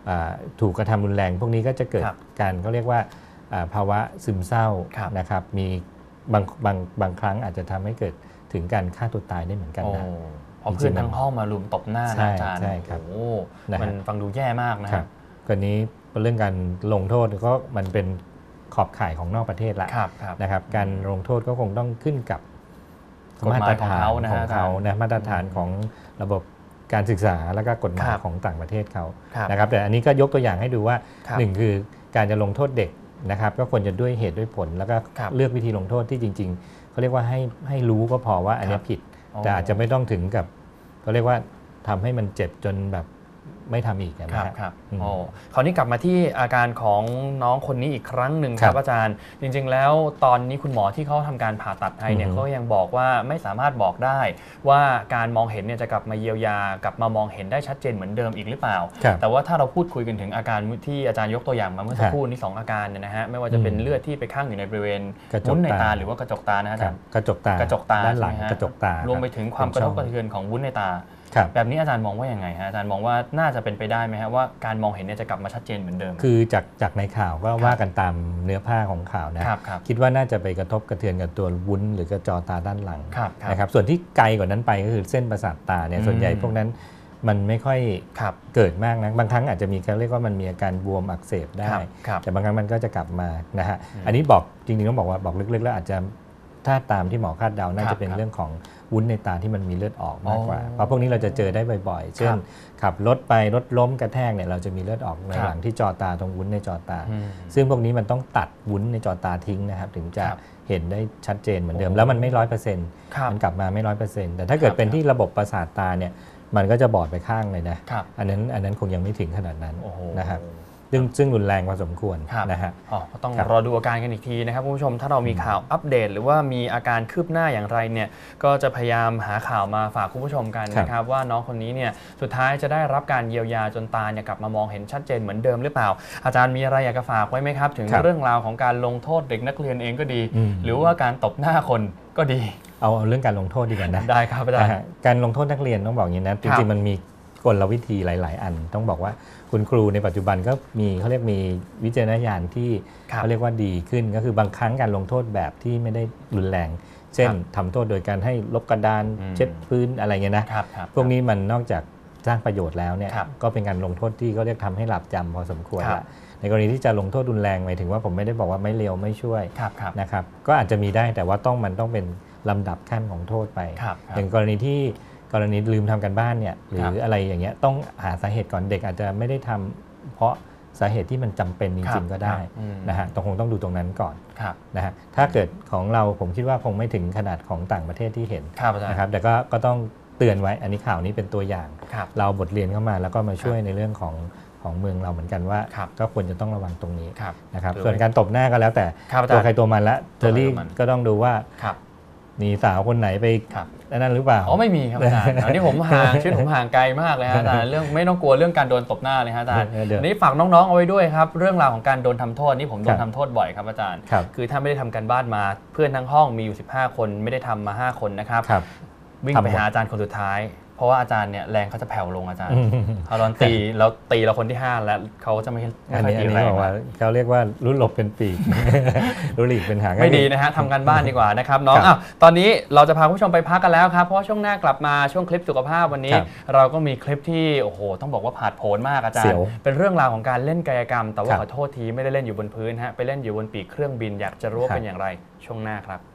ถูกกระทำรุนแรงพวกนี้ก็จะเกิดการเขาเรียกว่าภาวะซึมเศร้านะครับมีบางครั้งอาจจะทำให้เกิดถึงการฆ่าตัวตายได้เหมือนกันนะเพราะเพื่อนทั้งห้องมาลุมตบหน้าอาจารย์ใช่ครับมันฟังดูแย่มากนะครับกรณีเรื่องการลงโทษก็มันเป็นขอบข่ายของนอกประเทศละนะครับการลงโทษก็คงต้องขึ้นกับมาตรฐานของเขานะมาตรฐานของระบบการศึกษาแล้วก็กฎหมายของต่างประเทศเขานะครับแต่อันนี้ก็ยกตัวอย่างให้ดูว่าหนึ่งคือการจะลงโทษเด็กนะครับก็ควรจะด้วยเหตุด้วยผลแล้วก็เลือกวิธีลงโทษที่จริงๆเขาเรียกว่าให้รู้ก็พอว่าอันนี้ผิดแต่อาจจะไม่ต้องถึงกับเขาเรียกว่าทำให้มันเจ็บจนแบบไม่ทำอีกนะครับคราวนี้กลับมาที่อาการของน้องคนนี้อีกครั้งหนึ่งครับอาจารย์จริงๆแล้วตอนนี้คุณหมอที่เขาทำการผ่าตัดให้เนี่ยเขายังบอกว่าไม่สามารถบอกได้ว่าการมองเห็นเนี่ยจะกลับมาเยียวยากลับมามองเห็นได้ชัดเจนเหมือนเดิมอีกหรือเปล่าแต่ว่าถ้าเราพูดคุยกันถึงอาการที่อาจารย์ยกตัวอย่างมาเมื่อสักครู่นี้2อาการเนี่ยนะฮะไม่ว่าจะเป็นเลือดที่ไปข้างอยู่ในบริเวณวุ้นในตาหรือว่ากระจกตานะอาจารย์กระจกตาด้านหลังกระจกตารวมไปถึงความกระทบกระเทือนของวุ้นในตาแบบนี้อาจารย์มองว่ายังไงฮะอาจารย์มองว่าน่าจะเป็นไปได้ไหมฮะว่าการมองเห็นเนี่ยจะกลับมาชัดเจนเหมือนเดิมคือจากในข่าวก็ว่ากันตามเนื้อผ้าของข่าวนะคิดว่าน่าจะไปกระทบกระเทือนกับตัววุ้นหรือกระจกตาด้านหลังนะครับส่วนที่ไกลกว่านั้นไปก็คือเส้นประสาทตาเนี่ยส่วนใหญ่พวกนั้นมันไม่ค่อยเกิดมากนะบางครั้งอาจจะมีเขาเรียกว่ามันมีอาการบวมอักเสบได้แต่บางครั้งมันก็จะกลับมานะฮะอันนี้บอกจริงๆต้องบอกว่าบอกลึกๆแล้วอาจจะถ้าตามที่หมอคาดเดาน่าจะเป็นเรื่องของวุ้นในตาที่มันมีเลือดออกมากกว่าเพราะพวกนี้เราจะเจอได้บ่อยๆเช่นขับรถไปรถล้มกระแทกเนี่ยเราจะมีเลือดออกในหลังที่จอตาตรงวุ้นในจอตาซึ่งพวกนี้มันต้องตัดวุ้นในจอตาทิ้งนะครับถึงจะเห็นได้ชัดเจนเหมือนเดิมแล้วมันไม่100%มันกลับมาไม่100%แต่ถ้าเกิดเป็นที่ระบบประสาทตาเนี่ยมันก็จะบอดไปข้างเลยนะอันนั้นคงยังไม่ถึงขนาดนั้นนะครับซึ่งรุนแรงพอสมควรนะฮะก็ต้องรอดูอาการกันอีกทีนะครับคุณผู้ชมถ้าเรามีข่าวอัปเดตหรือว่ามีอาการคืบหน้าอย่างไรเนี่ยก็จะพยายามหาข่าวมาฝากคุณผู้ชมกันนะครับว่าน้องคนนี้เนี่ยสุดท้ายจะได้รับการเยียวยาจนตาเนี่ยกลับมามองเห็นชัดเจนเหมือนเดิมหรือเปล่าอาจารย์มีอะไรอยากจะฝากไว้ไหมครับถึงเรื่องราวของการลงโทษเด็กนักเรียนเองก็ดีหรือว่าการตบหน้าคนก็ดีเอาเรื่องการลงโทษดีกว่านะได้ครับอาจารย์การลงโทษนักเรียนต้องบอกอย่างนี้นะจริงๆมันมีกลวิธีหลายๆอันต้องบอกว่าคุณครูในปัจจุบันก็มีเขาเรียกมีวิจารณญาณที่เขาเรียกว่าดีขึ้นก็คือบางครั้งการลงโทษแบบที่ไม่ได้รุนแรงเช่นทำโทษโดยการให้ลบกระดานเช็ดพื้นอะไรเงี้ยนะพวกนี้มันนอกจากสร้างประโยชน์แล้วเนี่ยก็เป็นการลงโทษที่เขาเรียกทำให้หลับจำพอสมควรละในกรณีที่จะลงโทษรุนแรงหมายถึงว่าผมไม่ได้บอกว่าไม่เลวไม่ช่วยนะครับก็อาจจะมีได้แต่ว่ามันต้องเป็นลำดับขั้นของโทษไปอย่างกรณีลืมทำกันบ้านเนี่ยหรืออะไรอย่างเงี้ยต้องหาสาเหตุก่อนเด็กอาจจะไม่ได้ทำเพราะสาเหตุที่มันจำเป็นจริงๆก็ได้นะฮะคงต้องดูตรงนั้นก่อนนะฮะถ้าเกิดของเราผมคิดว่าคงไม่ถึงขนาดของต่างประเทศที่เห็นนะครับแต่ก็ต้องเตือนไว้อันนี้ข่าวนี้เป็นตัวอย่างเราบทเรียนเข้ามาแล้วก็มาช่วยในเรื่องของเมืองเราเหมือนกันว่าก็ควรจะต้องระวังตรงนี้นะครับส่วนการตบหน้าก็แล้วแต่ตัวใครตัวมันละเทอรี่ก็ต้องดูว่ามีสาวคนไหนไปนั่นหรือเปล่าไม่มีครับอาจารย์อันนี้ผมห่างชีวิตผมห่างไกลมากเลยอาจารย์เรื่องไม่ต้องกลัวเรื่องการโดนตบหน้าเลยอาจารย์นี่ฝากน้องๆเอาไว้ด้วยครับเรื่องราวของการโดนทำโทษนี่ผมโดนทำโทษบ่อยครับอาจารย์คือถ้าไม่ได้ทำการบ้านมาเพื่อนทั้งห้องมีอยู่15คนไม่ได้ทำมา5คนนะครับวิ่งไปหาอาจารย์คนสุดท้ายเพราะว่าอาจารย์เนี่ยแรงเขาจะแผ่วลงอาจารย์เขาตอนตีเราคนที่5แล้วเขาจะไม่ค่อยตีแรงเขาเรียกว่ารุ่นหลบเป็นปีกรุ่นหลีกเป็นหางไม่ดีนะฮะทำกันบ้านดีกว่านะครับน้องตอนนี้เราจะพาผู้ชมไปพักกันแล้วครับเพราะช่วงหน้ากลับมาช่วงคลิปสุขภาพวันนี้เราก็มีคลิปที่โอ้โหต้องบอกว่าผาดโผนมากอาจารย์เป็นเรื่องราวของการเล่นกายกรรมแต่ว่าขอโทษทีไม่ได้เล่นอยู่บนพื้นฮะไปเล่นอยู่บนปีกเครื่องบินอยากจะรู้ว่าเป็นอย่างไรช่วงหน้าครับ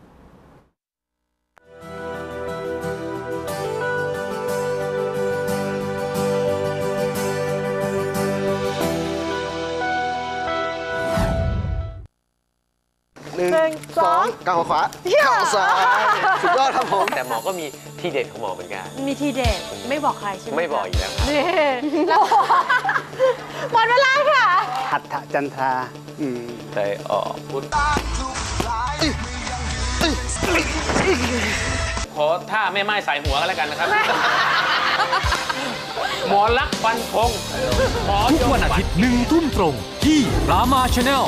1 2ก้าวขวาก้าวซ้ายสุดยอดครับผมแต่หมอก็มีทีเด็ดของหมอเหมือนกันมีทีเด็ดไม่บอกใครใช่ไหมไม่บอกอีกแล้วครับหมดเวลาค่ะหัตถจันทราใจออกพุทธขอท่าแม่ไม้ใส่หัวกันแล้วกันนะครับหมอลักษณ์ฟันธงทุกวันอาทิตย์1 ทุ่มตรงที่รามาชาแนล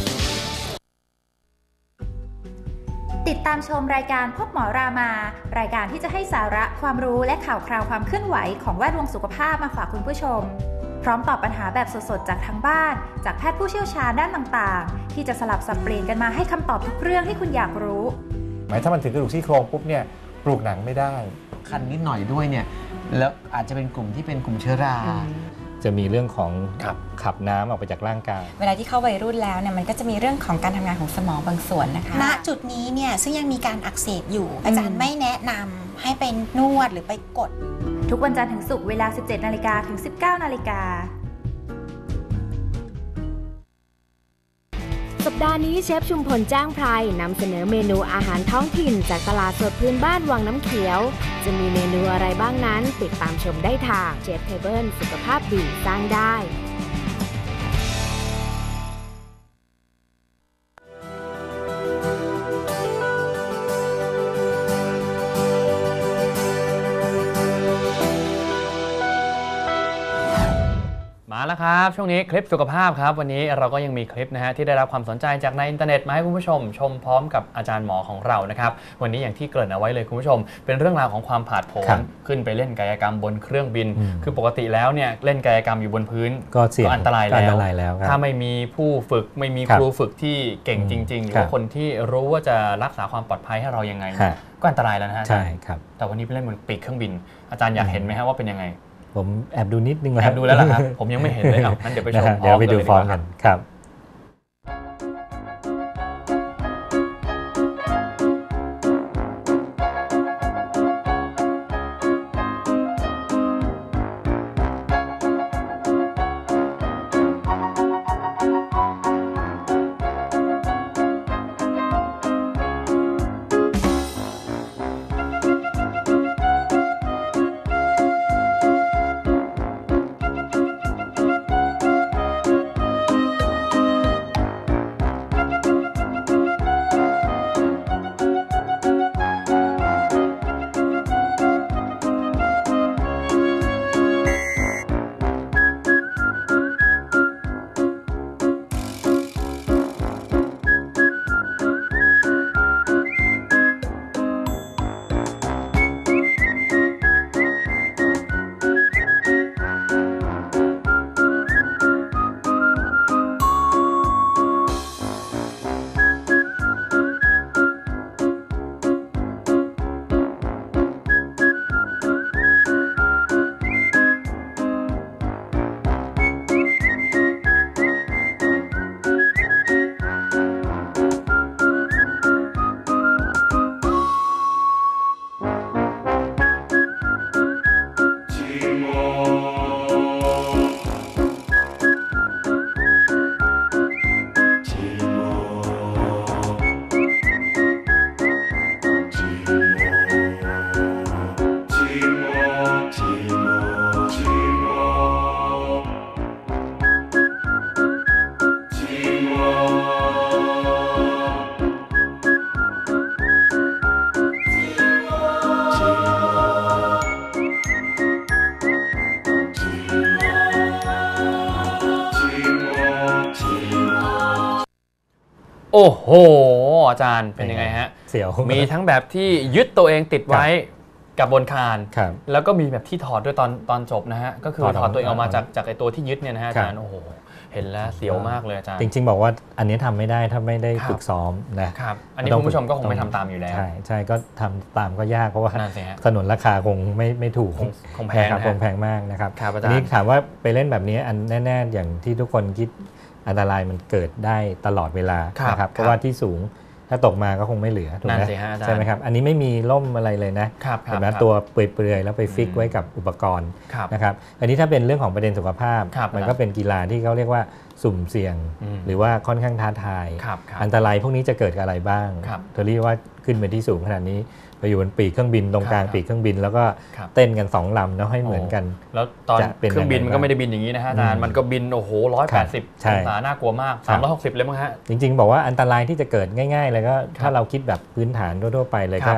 ติดตามชมรายการพบหมอรามารายการที่จะให้สาระความรู้และข่าวคราวความเคลื่อนไหวของแวดวงสุขภาพมาฝากคุณผู้ชมพร้อมตอบปัญหาแบบสดๆจากทางบ้านจากแพทย์ผู้เชี่ยวชาญด้านต่างๆที่จะสลับสับเปลี่ยนกันมาให้คำตอบทุกเรื่องที่คุณอยากรู้หมายถ้ามันถึงกระดูกซี่โครงปุ๊บเนี่ยปลูกหนังไม่ได้คันนิดหน่อยด้วยเนี่ยแล้วอาจจะเป็นกลุ่มที่เป็นกลุ่มเชื้อราจะมีเรื่องของขับน้ำออกไปจากร่างกายเวลาที่เข้าวัยรุ่นแล้วเนี่ยมันก็จะมีเรื่องของการทำงานของสมองบางส่วนนะคะณจุดนี้เนี่ยซึ่งยังมีการอักเสบอยู่อาจารย์ไม่แนะนำให้ไปนวดหรือไปกดทุกวันจันทร์ถึงศุกร์เวลา 17 นาฬิกาถึง 19 นาฬิกาสัปดาห์นี้เชฟชุมพลจ้างไพรนำเสนอเมนูอาหารท้องถิ่นจากตลาดสดพื้นบ้านวังน้ำเขียวจะมีเมนูอะไรบ้างนั้นติดตามชมได้ทางเชฟเทเบิลสุขภาพดีสร้างได้มาแล้วครับช่วงนี้คลิปสุขภาพครับวันนี้เราก็ยังมีคลิปนะฮะที่ได้รับความสนใจจากในอินเทอร์เน็ตมาให้คุณผู้ชมชมพร้อมกับอาจารย์หมอของเรานะครับวันนี้อย่างที่เกริ่นเอาไว้เลยคุณผู้ชมเป็นเรื่องราวของความผาดโผนขึ้นไปเล่นกายกรรมบนเครื่องบินคือปกติแล้วเนี่ยเล่นกายกรรมอยู่บนพื้นก็อันตรายแล้วถ้าไม่มีผู้ฝึกไม่มีครูฝึกที่เก่งจริงๆหรือคนที่รู้ว่าจะรักษาความปลอดภัยให้เรายังไงก็อันตรายแล้วนะฮะใช่ครับแต่วันนี้ไปเล่นบนปีกเครื่องบินอาจารย์อยากเห็นไหมฮะว่าเป็นยังไงผมแอบดูนิดนึงแล้วแอบดูแล้วล่ะครับผมยังไม่เห็นเลยครับงั้นเดี๋ยวไปชมเดี๋ยวไปดูฟอร์มกันครับโอ้โหอาจารย์เป็นยังไงฮะเสียวมีทั้งแบบที่ยึดตัวเองติดไว้กับบนคานแล้วก็มีแบบที่ถอดด้วยตอนจบนะฮะก็คือถอดตัวเองออกมาจากไอตัวที่ยึดเนี่ยนะฮะอาจารย์โอ้โหเห็นแล้วเสียวมากเลยอาจารย์จริงๆบอกว่าอันนี้ทำไม่ได้ถ้าไม่ได้ฝึกซ้อมนะครับอันนี้คุณผู้ชมก็คงไม่ทำตามอยู่แล้วใช่ก็ทำตามก็ยากเพราะว่าถนนราคาคงไม่ถูกคงแพงคงแพงมากนะครับอันนี้ถามว่าไปเล่นแบบนี้อันแน่ๆอย่างที่ทุกคนคิดอันตรายมันเกิดได้ตลอดเวลานะครับเพราะว่าที่สูงถ้าตกมาก็คงไม่เหลือถูกไหมใช่ไหมครับอันนี้ไม่มีล่มอะไรเลยนะเห็นไหมตัวเปื่อยๆแล้วไปฟิกไว้กับอุปกรณ์นะครับอันนี้ถ้าเป็นเรื่องของประเด็นสุขภาพมันก็เป็นกีฬาที่เขาเรียกว่าสุ่มเสี่ยงหรือว่าค่อนข้างท้าทายอันตรายพวกนี้จะเกิดกับอะไรบ้างเธอเรียกว่าขึ้นไปที่สูงขนาดนี้ไปอยู่บนปีกเครื่องบินตรงกลางปีกเครื่องบินแล้วก็เต้นกัน2 ลำแล้วให้เหมือนกันแล้วตอนเครื่องบินมันก็ไม่ได้บินอย่างนี้นะฮะอาจารย์มันก็บินโอ้โห180องศาน่ากลัวมาก360เลยมั้งฮะจริงๆบอกว่าอันตรายที่จะเกิดง่ายๆเลยก็ถ้าเราคิดแบบพื้นฐานทั่วๆไปเลยก็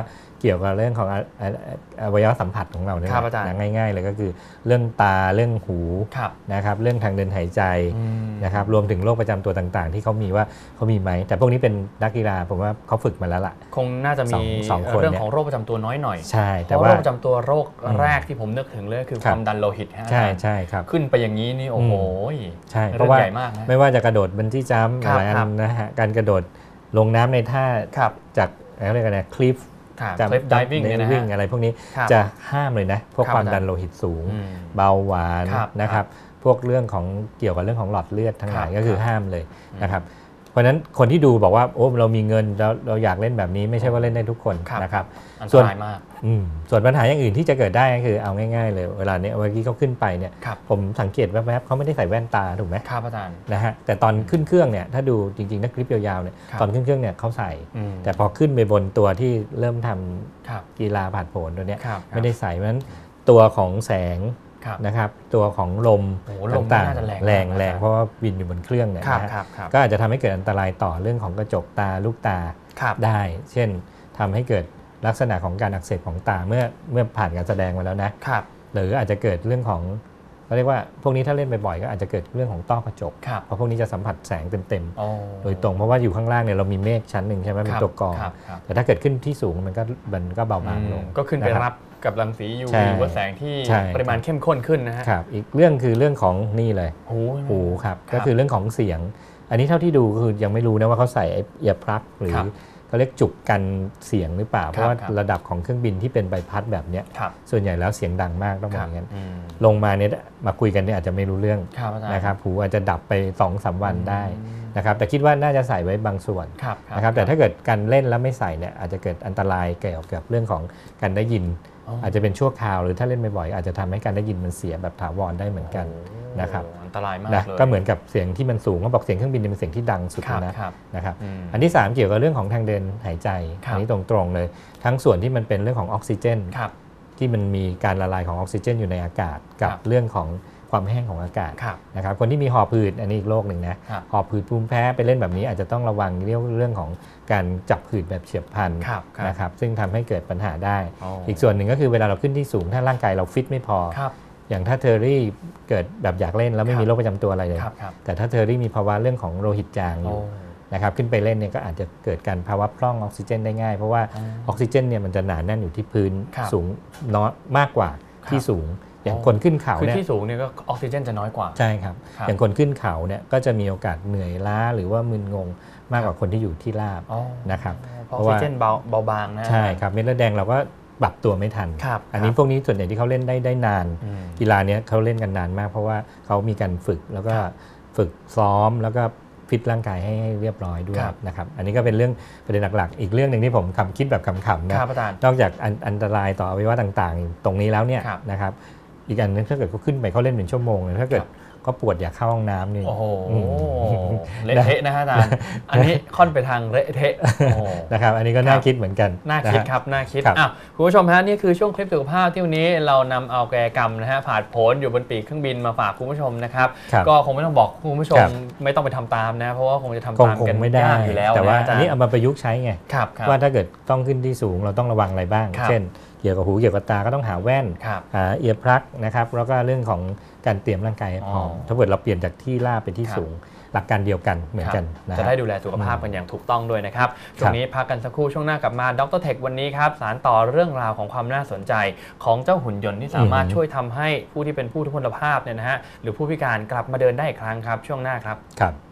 เกี่ยวกับเรื่องของอวัยวะสัมผัสของเราเนี่ยง่ายๆเลยก็คือเรื่องตาเรื่องหูนะครับเรื่องทางเดินหายใจนะครับรวมถึงโรคประจำตัวต่างๆที่เขามีว่าเขามีไหมแต่พวกนี้เป็นนักกีฬาผมว่าเขาฝึกมาแล้วล่ะคงน่าจะมีเรื่องของโรคประจำตัวน้อยหน่อยใช่แต่ว่าโรคประจำตัวโรคแรกที่ผมนึกถึงเลยคือความดันโลหิตใช่ใช่ครับขึ้นไปอย่างนี้นี่โอ้โหใช่เพราะว่าไม่ว่าจะกระโดดบันจี้จัมป์อะไรนะฮะการกระโดดลงน้ำในท่าจากอะไรกันนะคลิฟไดวิ่งอะไรพวกนี้จะห้ามเลยนะพวกความดันโลหิตสูงเบาหวานนะครับพวกเรื่องของเกี่ยวกับเรื่องของหลอดเลือดทั้งหลายก็คือห้ามเลยนะครับเพราะฉะนั้นคนที่ดูบอกว่าโอ้เรามีเงินเราอยากเล่นแบบนี้ไม่ใช่ว่าเล่นได้ทุกคนนะครับส่วนปัญหาอย่างอื่นที่จะเกิดได้ก็คือเอาง่ายๆเลยเวลาเนี้ยเมื่อกี้เขาขึ้นไปเนี่ยผมสังเกตแวบๆเขาไม่ได้ใส่แว่นตาถูกไหมครับอาจารย์นะฮะแต่ตอนขึ้นเครื่องเนี่ยถ้าดูจริงๆนักคลิปยาวๆเนี่ยตอนขึ้นเครื่องเนี่ยเขาใส่แต่พอขึ้นไปบนตัวที่เริ่มทำกีฬาผาดโผนตัวเนี้ยไม่ได้ใส่เพราะฉะนั้นตัวของแสงนะครับตัวของลมต่างๆแรงเพราะว่าบินอยู่บนเครื่องเนี่ยนะก็อาจจะทำให้เกิดอันตรายต่อเรื่องของกระจกตาลูกตาได้เช่นทำให้เกิดลักษณะของการอักเสบของตาเมื่อผ่านการแสดงมาแล้วนะหรืออาจจะเกิดเรื่องของเขาเรียกว่าพวกนี้ถ้าเล่นบ่อยๆก็อาจจะเกิดเรื่องของต้อกระจกเพราะพวกนี้จะสัมผัสแสงเต็มๆโดยตรงเพราะว่าอยู่ข้างล่างเนี่ยเรามีเมฆชั้นหนึ่งใช่ไหมเป็นตัวกรองแต่ถ้าเกิดขึ้นที่สูงมันก็เบาบางลงก็ขึ้นไปรับกับรังสี UV หรือว่าแสงที่ปริมาณเข้มข้นขึ้นนะฮะอีกเรื่องคือเรื่องของนี่เลยหูครับก็คือเรื่องของเสียงอันนี้เท่าที่ดูคือยังไม่รู้นะว่าเขาใส่เอียร์พลั๊กหรือเขาเรียกจุกกันเสียงหรือเปล่าเพราะว่าระดับของเครื่องบินที่เป็นใบพัดแบบนี้ส่วนใหญ่แล้วเสียงดังมากต้องบอกงั้นลงมาเนี่ยมาคุยกันเนี่ยอาจจะไม่รู้เรื่องนะครับหูอาจจะดับไป 2-3 วันได้นะครับแต่คิดว่าน่าจะใส่ไว้บางส่วนนะครับแต่ถ้าเกิดการเล่นแล้วไม่ใส่เนี่ยอาจจะเกิดอันตรายเกี่ยวกับเรื่องของการได้ยินอาจจะเป็นชั่วคราวหรือถ้าเล่นบ่อยๆอาจจะทำให้การได้ยินมันเสียแบบถาวรได้เหมือนกันนะครับอันตรายมากเลยก็เหมือนกับเสียงที่มันสูงเขาบอกเสียงเครื่องบินเป็นเสียงที่ดังสุดนะครับอันที่3เกี่ยวกับเรื่องของทางเดินหายใจอันนี้ตรงๆเลยทั้งส่วนที่มันเป็นเรื่องของออกซิเจนที่มันมีการละลายของออกซิเจนอยู่ในอากาศกับเรื่องของความแห้งของอากาศนะครับคนที่มีหอบหืดอันนี้อีกโรคหนึ่งนะหอบหืดภูมิแพ้ไปเล่นแบบนี้อาจจะต้องระวังเรื่องของการจับหืดแบบเฉียบพลันนะครับซึ่งทำให้เกิดปัญหาได้อีกส่วนหนึ่งก็คือเวลาเราขึ้นที่สูงถ้าร่างกายเราฟิตไม่พออย่างถ้าเทอรี่เกิดแบบอยากเล่นแล้วไม่มีโรคประจำตัวอะไรเลยแต่ถ้าเทอรี่มีภาวะเรื่องของโลหิตจางอยู่นะครับขึ้นไปเล่นเนี่ยก็อาจจะเกิดการภาวะพร่องออกซิเจนได้ง่ายเพราะว่าออกซิเจนเนี่ยมันจะหนาแน่นอยู่ที่พื้นสูงน้อยมากกว่าที่สูงอย่างคนขึ้นเขาเนี่ยที่สูงเนี่ยก็ออกซิเจนจะน้อยกว่าใช่ครับอย่างคนขึ้นเขาเนี่ยก็จะมีโอกาสเหนื่อยล้าหรือว่ามึนงงมากกว่าคนที่อยู่ที่ราบนะครับเพราะออกซิเจนเบาบางนะใช่ครับเม็ดเลือดแดงเราก็ปรับตัวไม่ทันอันนี้พวกนี้ส่วนใหญ่ที่เขาเล่นได้นานกีฬานี้เขาเล่นกันนานมากเพราะว่าเขามีการฝึกแล้วก็ฝึกซ้อมแล้วก็ฟิตร่างกายให้เรียบร้อยด้วยนะครับอันนี้ก็เป็นเรื่องประเด็นหลักๆอีกเรื่องหนึ่งที่ผมคิดแบบขำๆนะนอกจากอันตรายต่ออวัยวะต่างๆตรงนี้แล้วเนี่ยนะครับอีกอันนึงถ้าเกิดเขาขึ้นไปเขาเล่นเป็นชั่วโมงเลยถ้าเกิดเขาปวดอยากเข้าห้องน้ำนี่โอ้โหเละเทะนะฮะอาจารย์อันนี้ค่อนไปทางเละเทะนะครับอันนี้ก็น่าคิดเหมือนกันน่าคิดครับน่าคิดคุณผู้ชมฮะนี่คือช่วงคลิปสุขภาพที่วันนี้เรานำเอาแกกรรมนะฮะผาดโผนอยู่บนปีกเครื่องบินมาฝากคุณผู้ชมนะครับก็คงไม่ต้องบอกคุณผู้ชมไม่ต้องไปทำตามนะเพราะว่าคงจะทำตามกันไม่ได้อยู่แล้วแต่ว่าอันนี้เอามาประยุกต์ใช้ไงว่าถ้าเกิดต้องขึ้นที่สูงเราต้องระวังอะไรบ้างเช่นเกี่ยวกับหูเกี่ยวกับตาก็ต้องหาแว่นหาเอียร์พลั๊กนะครับแล้วก็เรื่องของการเตรียมร่างกายให้พร้อมถ้าเกิดเราเปลี่ยนจากที่ราบไปที่สูงหลักการเดียวกันเหมือนกันจะได้ดูแลสุขภาพกันอย่างถูกต้องด้วยนะครับช่วงนี้พักกันสักครู่ช่วงหน้ากลับมาดร.เทควันนี้ครับสานต่อเรื่องราวของความน่าสนใจของเจ้าหุ่นยนต์ที่สามารถช่วยทำให้ผู้ที่เป็นผู้ทุพพลภาพเนี่ยนะฮะหรือผู้พิการกลับมาเดินได้อีกครั้งครับช่วงหน้าครับ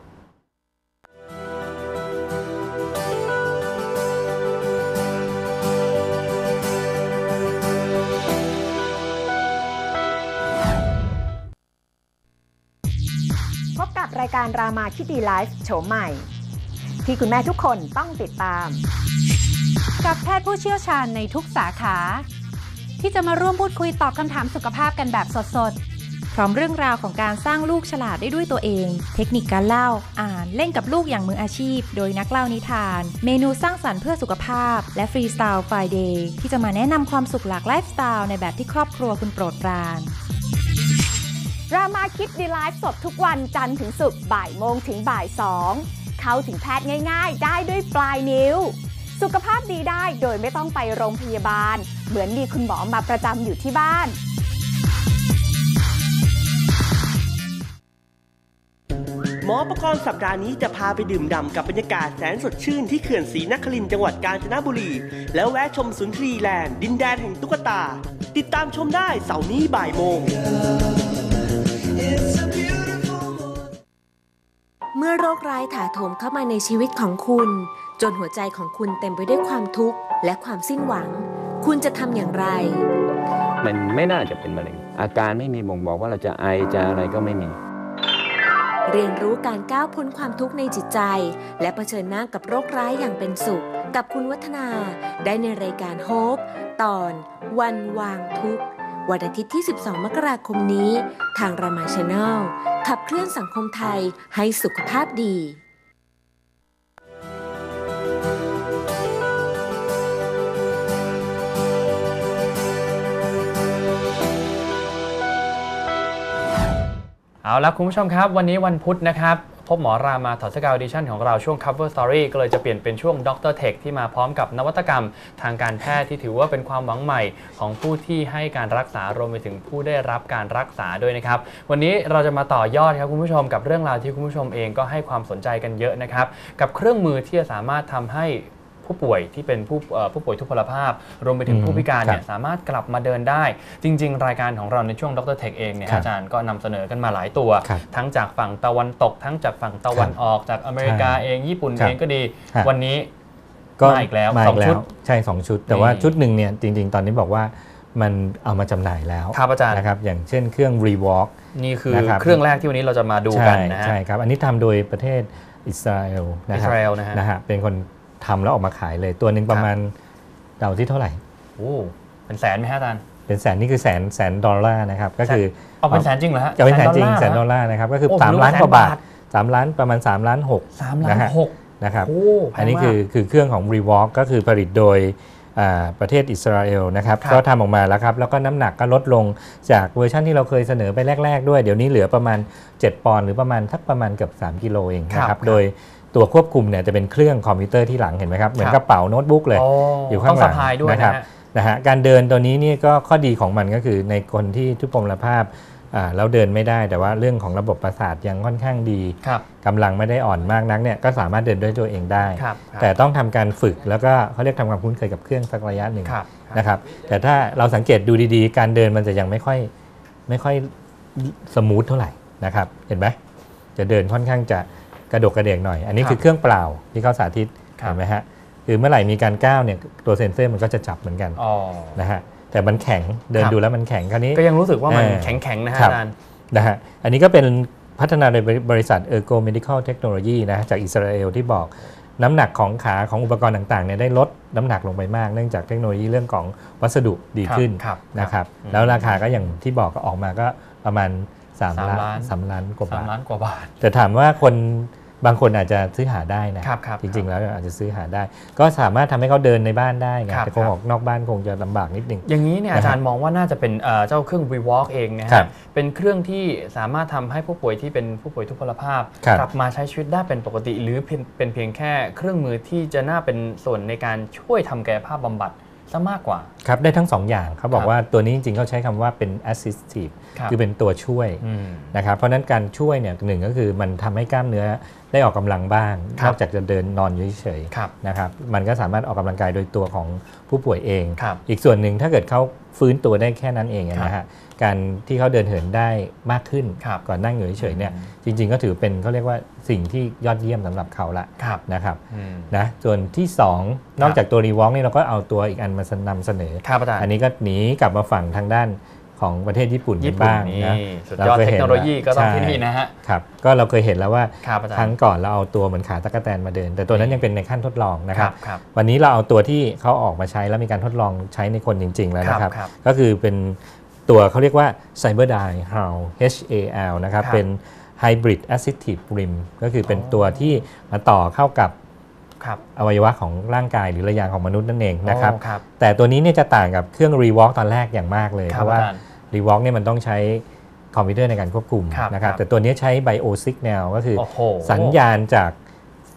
พบกับรายการรามาคิดดีไลฟ์โฉมใหม่ที่คุณแม่ทุกคนต้องติดตามกับแพทย์ผู้เชี่ยวชาญในทุกสาขาที่จะมาร่วมพูดคุยตอบคำถามสุขภาพกันแบบสดๆพร้อมเรื่องราวของการสร้างลูกฉลาดได้ด้วยตัวเองเทคนิคการเล่าอ่านเล่นกับลูกอย่างมืออาชีพโดยนักเล่านิทานเมนูสร้างสรรค์เพื่อสุขภาพและฟรีสไตล์ Friday ที่จะมาแนะนำความสุขหลากไลฟ์สไตล์ในแบบที่ครอบครัวคุณโปรดปรานรามาคิดดีไลฟ์สดทุกวันจันทร์ถึงศุกร์บ่ายโมงถึงบ่าย2เข้าถึงแพทย์ง่ายๆได้ด้วยปลายนิ้วสุขภาพดีได้โดยไม่ต้องไปโรงพยาบาลเหมือนมีคุณหมอมาประจำอยู่ที่บ้านหมอประกรณ์สัปดาห์นี้จะพาไปดื่มด่ำกับบรรยากาศแสนสดชื่นที่เขื่อนศรีนครินทร์จังหวัดกาญจนบุรีแล้วแวะชมสุนทรีแลนด์ดินแดนแห่งตุ๊กตาติดตามชมได้เสาร์นี้บ่ายโมงเมื่อโรคร้ายถาโถมเข้ามาในชีวิตของคุณจนหัวใจของคุณเต็มไปด้วยความทุกข์และความสิ้นหวังคุณจะทำอย่างไรมันไม่น่าจะเป็นมะเร็งอาการไม่มีบ่งบอกว่าเราจะไอจะอะไรก็ไม่มีเรียนรู้การก้าวพ้นความทุกข์ในจิตใจและเผชิญหน้ากับโรคร้ายอย่างเป็นสุขกับคุณวัฒนาได้ในรายการโฮปตอนวันวางทุกข์วันอาทิตย์ที่ 12 มกราคมนี้ทางรามาชาแนลขับเคลื่อนสังคมไทยให้สุขภาพดีเอาละคุณผู้ชมครับวันนี้วันพุธนะครับพบหมอรามาถอดเสื้อกาวดิชั่นของเราช่วง Cover Story ก็เลยจะเปลี่ยนเป็นช่วง Dr. Tech ที่มาพร้อมกับนวัตกรรมทางการแพทย์ที่ถือว่าเป็นความหวังใหม่ของผู้ที่ให้การรักษารวมไปถึงผู้ได้รับการรักษาด้วยนะครับวันนี้เราจะมาต่อยอดครับคุณผู้ชมกับเรื่องราวที่คุณผู้ชมเองก็ให้ความสนใจกันเยอะนะครับกับเครื่องมือที่จะสามารถทำให้ผู้ป่วยที่เป็นผู้ป่วยทุพพลภาพรวมไปถึงผู้พิการเนี่ยสามารถกลับมาเดินได้จริงๆรายการของเราในช่วงดร. Tech เองเนี่ยอาจารย์ก็นำเสนอกันมาหลายตัวทั้งจากฝั่งตะวันตกทั้งจากฝั่งตะวันออกจากอเมริกาเองญี่ปุ่นเองก็ดีวันนี้ก็มาอีกแล้ว2 ชุดใช่2 ชุดแต่ว่าชุดหนึ่งเนี่ยจริงๆตอนนี้บอกว่ามันเอามาจำหน่ายแล้วครับอาจารย์นะครับอย่างเช่นเครื่อง Rewalk นี่คือเครื่องแรกที่วันนี้เราจะมาดูกันนะฮะใช่ครับอันนี้ทำโดยประเทศอิสราเอลนะฮะเป็นคนทำแล้วออกมาขายเลยตัวหนึ่งประมาณเดาที่เท่าไหร่โอ้เป็นแสนไหมฮะอาจารย์เป็นแสนนี่คือแสนดอลลาร์นะครับก็คือเอาเป็นแสนจริงเหรอฮะจะเป็นแสนจริงแสนดอลลาร์นะครับก็คือ3 ล้านกว่าบาท3 ล้านประมาณ3 ล้าน6นะครับอันนี้คือเครื่องของ Rewalk ก็คือผลิตโดยประเทศอิสราเอลนะครับก็ทำออกมาแล้วครับแล้วก็น้ำหนักก็ลดลงจากเวอร์ชันที่เราเคยเสนอไปแรกๆด้วยเดี๋ยวนี้เหลือประมาณ7 ปอนด์หรือประมาณเกือบ3 กิโลเองนะครับโดยตัวควบคุมเนี่ยจะเป็นเครื่องคอมพิวเตอร์ที่หลังเห็นไหมครับเหมือนกระเป๋าโน้ตบุ๊กเลยอยู่ข้างหลังนะครับการเดินตัวนี้นี่ก็ข้อดีของมันก็คือในคนที่ทุพพลภาพแล้วเดินไม่ได้แต่ว่าเรื่องของระบบประสาทยังค่อนข้างดีกำลังไม่ได้อ่อนมากนักเนี่ยก็สามารถเดินด้วยตัวเองได้แต่ต้องทำการฝึกแล้วก็เขาเรียกทำความคุ้นเคยกับเครื่องสักระยะหนึ่งนะครับแต่ถ้าเราสังเกตดูดีๆการเดินมันจะยังไม่ค่อยสมูทเท่าไหร่นะครับเห็นไหมจะเดินค่อนข้างจะกระดกกระเดกหน่อยอันนี้คือเครื่องเปล่าที่เขาสาธิตเห็นไหมฮะคือเมื่อไหร่มีการก้าวเนี่ยตัวเซ็นเซอร์มันก็จะจับเหมือนกันนะฮะแต่มันแข็งเดินดูแล้วมันแข็งคราวนี้ก็ยังรู้สึกว่ามันแข็งๆนะฮะอาจารย์นะฮะอันนี้ก็เป็นพัฒนาโดยบริษัท Ergo Medical Technology นะจากอิสราเอลที่บอกน้ำหนักของขาของอุปกรณ์ต่างๆเนี่ยได้ลดน้ำหนักลงไปมากเนื่องจากเทคโนโลยีเรื่องของวัสดุดีขึ้นนะครับแล้วราคาก็อย่างที่บอกก็ออกมาก็ประมาณ3 ล้านกว่าบาทแต่ถามว่าคนบางคนอาจจะซื้อหาได้นะจริงๆแล้วอาจจะซื้อหาได้ก็สามารถทำให้เขาเดินในบ้านได้ไงแต่คงออกนอกบ้านคงจะลำบากนิดนึงอย่างนี้เนี่ยอาจารย์มองว่าน่าจะเป็นเจ้าเครื่อง Rewalk เองนะครับเป็นเครื่องที่สามารถทำให้ผู้ป่วยที่เป็นผู้ป่วยทุพพลภาพกลับมาใช้ชีวิตได้เป็นปกติหรือเป็นเพียงแค่เครื่องมือที่จะน่าเป็นส่วนในการช่วยทำกายภาพบำบัดซะมากกว่าครับได้ทั้ง2 อย่างเขาบอกว่าตัวนี้จริงๆเขาใช้คำว่าเป็น assistive คือเป็นตัวช่วยนะครับเพราะนั้นการช่วยเนี่ยหนึ่งก็คือมันทำให้กล้ามเนื้อได้ออกกำลังบ้างนอกจากจะเดินนอนเฉยๆนะครับมันก็สามารถออกกำลังกายโดยตัวของผู้ป่วยเองอีกส่วนหนึ่งถ้าเกิดเขาฟื้นตัวได้แค่นั้นเองนะฮะการที่เขาเดินเหินได้มากขึ้นก่อนนั่งอยู่เฉยๆเนี่ยจริงๆก็ถือเป็นเขาเรียกว่าสิ่งที่ยอดเยี่ยมสำหรับเขาละนะครับนะส่วนที่2นอกจากตัว Rewalk นี่เราก็เอาตัวอีกอันมานำเสนออันนี้ก็หนีกลับมาฝั่งทางด้านของประเทศญี่ปุ่นบ้างนะเราเคยเห็นเทคโนโลยีก็ต้องที่นี่นะฮะครับก็เราเคยเห็นแล้วว่าครั้งก่อนเราเอาตัวเหมือนขาตั๊กแตนมาเดินแต่ตัวนั้นยังเป็นในขั้นทดลองนะครับวันนี้เราเอาตัวที่เขาออกมาใช้แล้วมีการทดลองใช้ในคนจริงๆแล้วนะครับก็คือเป็นตัวเขาเรียกว่า CyberDye HAL นะครับเป็น Hybrid Assistive Rim ก็คือเป็นตัวที่มาต่อเข้ากับอวัยวะของร่างกายหรือระยางของมนุษย์นั่นเองนะครับแต่ตัวนี้เนี่ยจะต่างกับเครื่อง Rewalk ตอนแรกอย่างมากเลยเพราะว่า Rewalk เนี่ยมันต้องใช้คอมพิวเตอร์ในการควบคุมนะครับแต่ตัวนี้ใช้ Bio Signal ก็คือสัญญาณจาก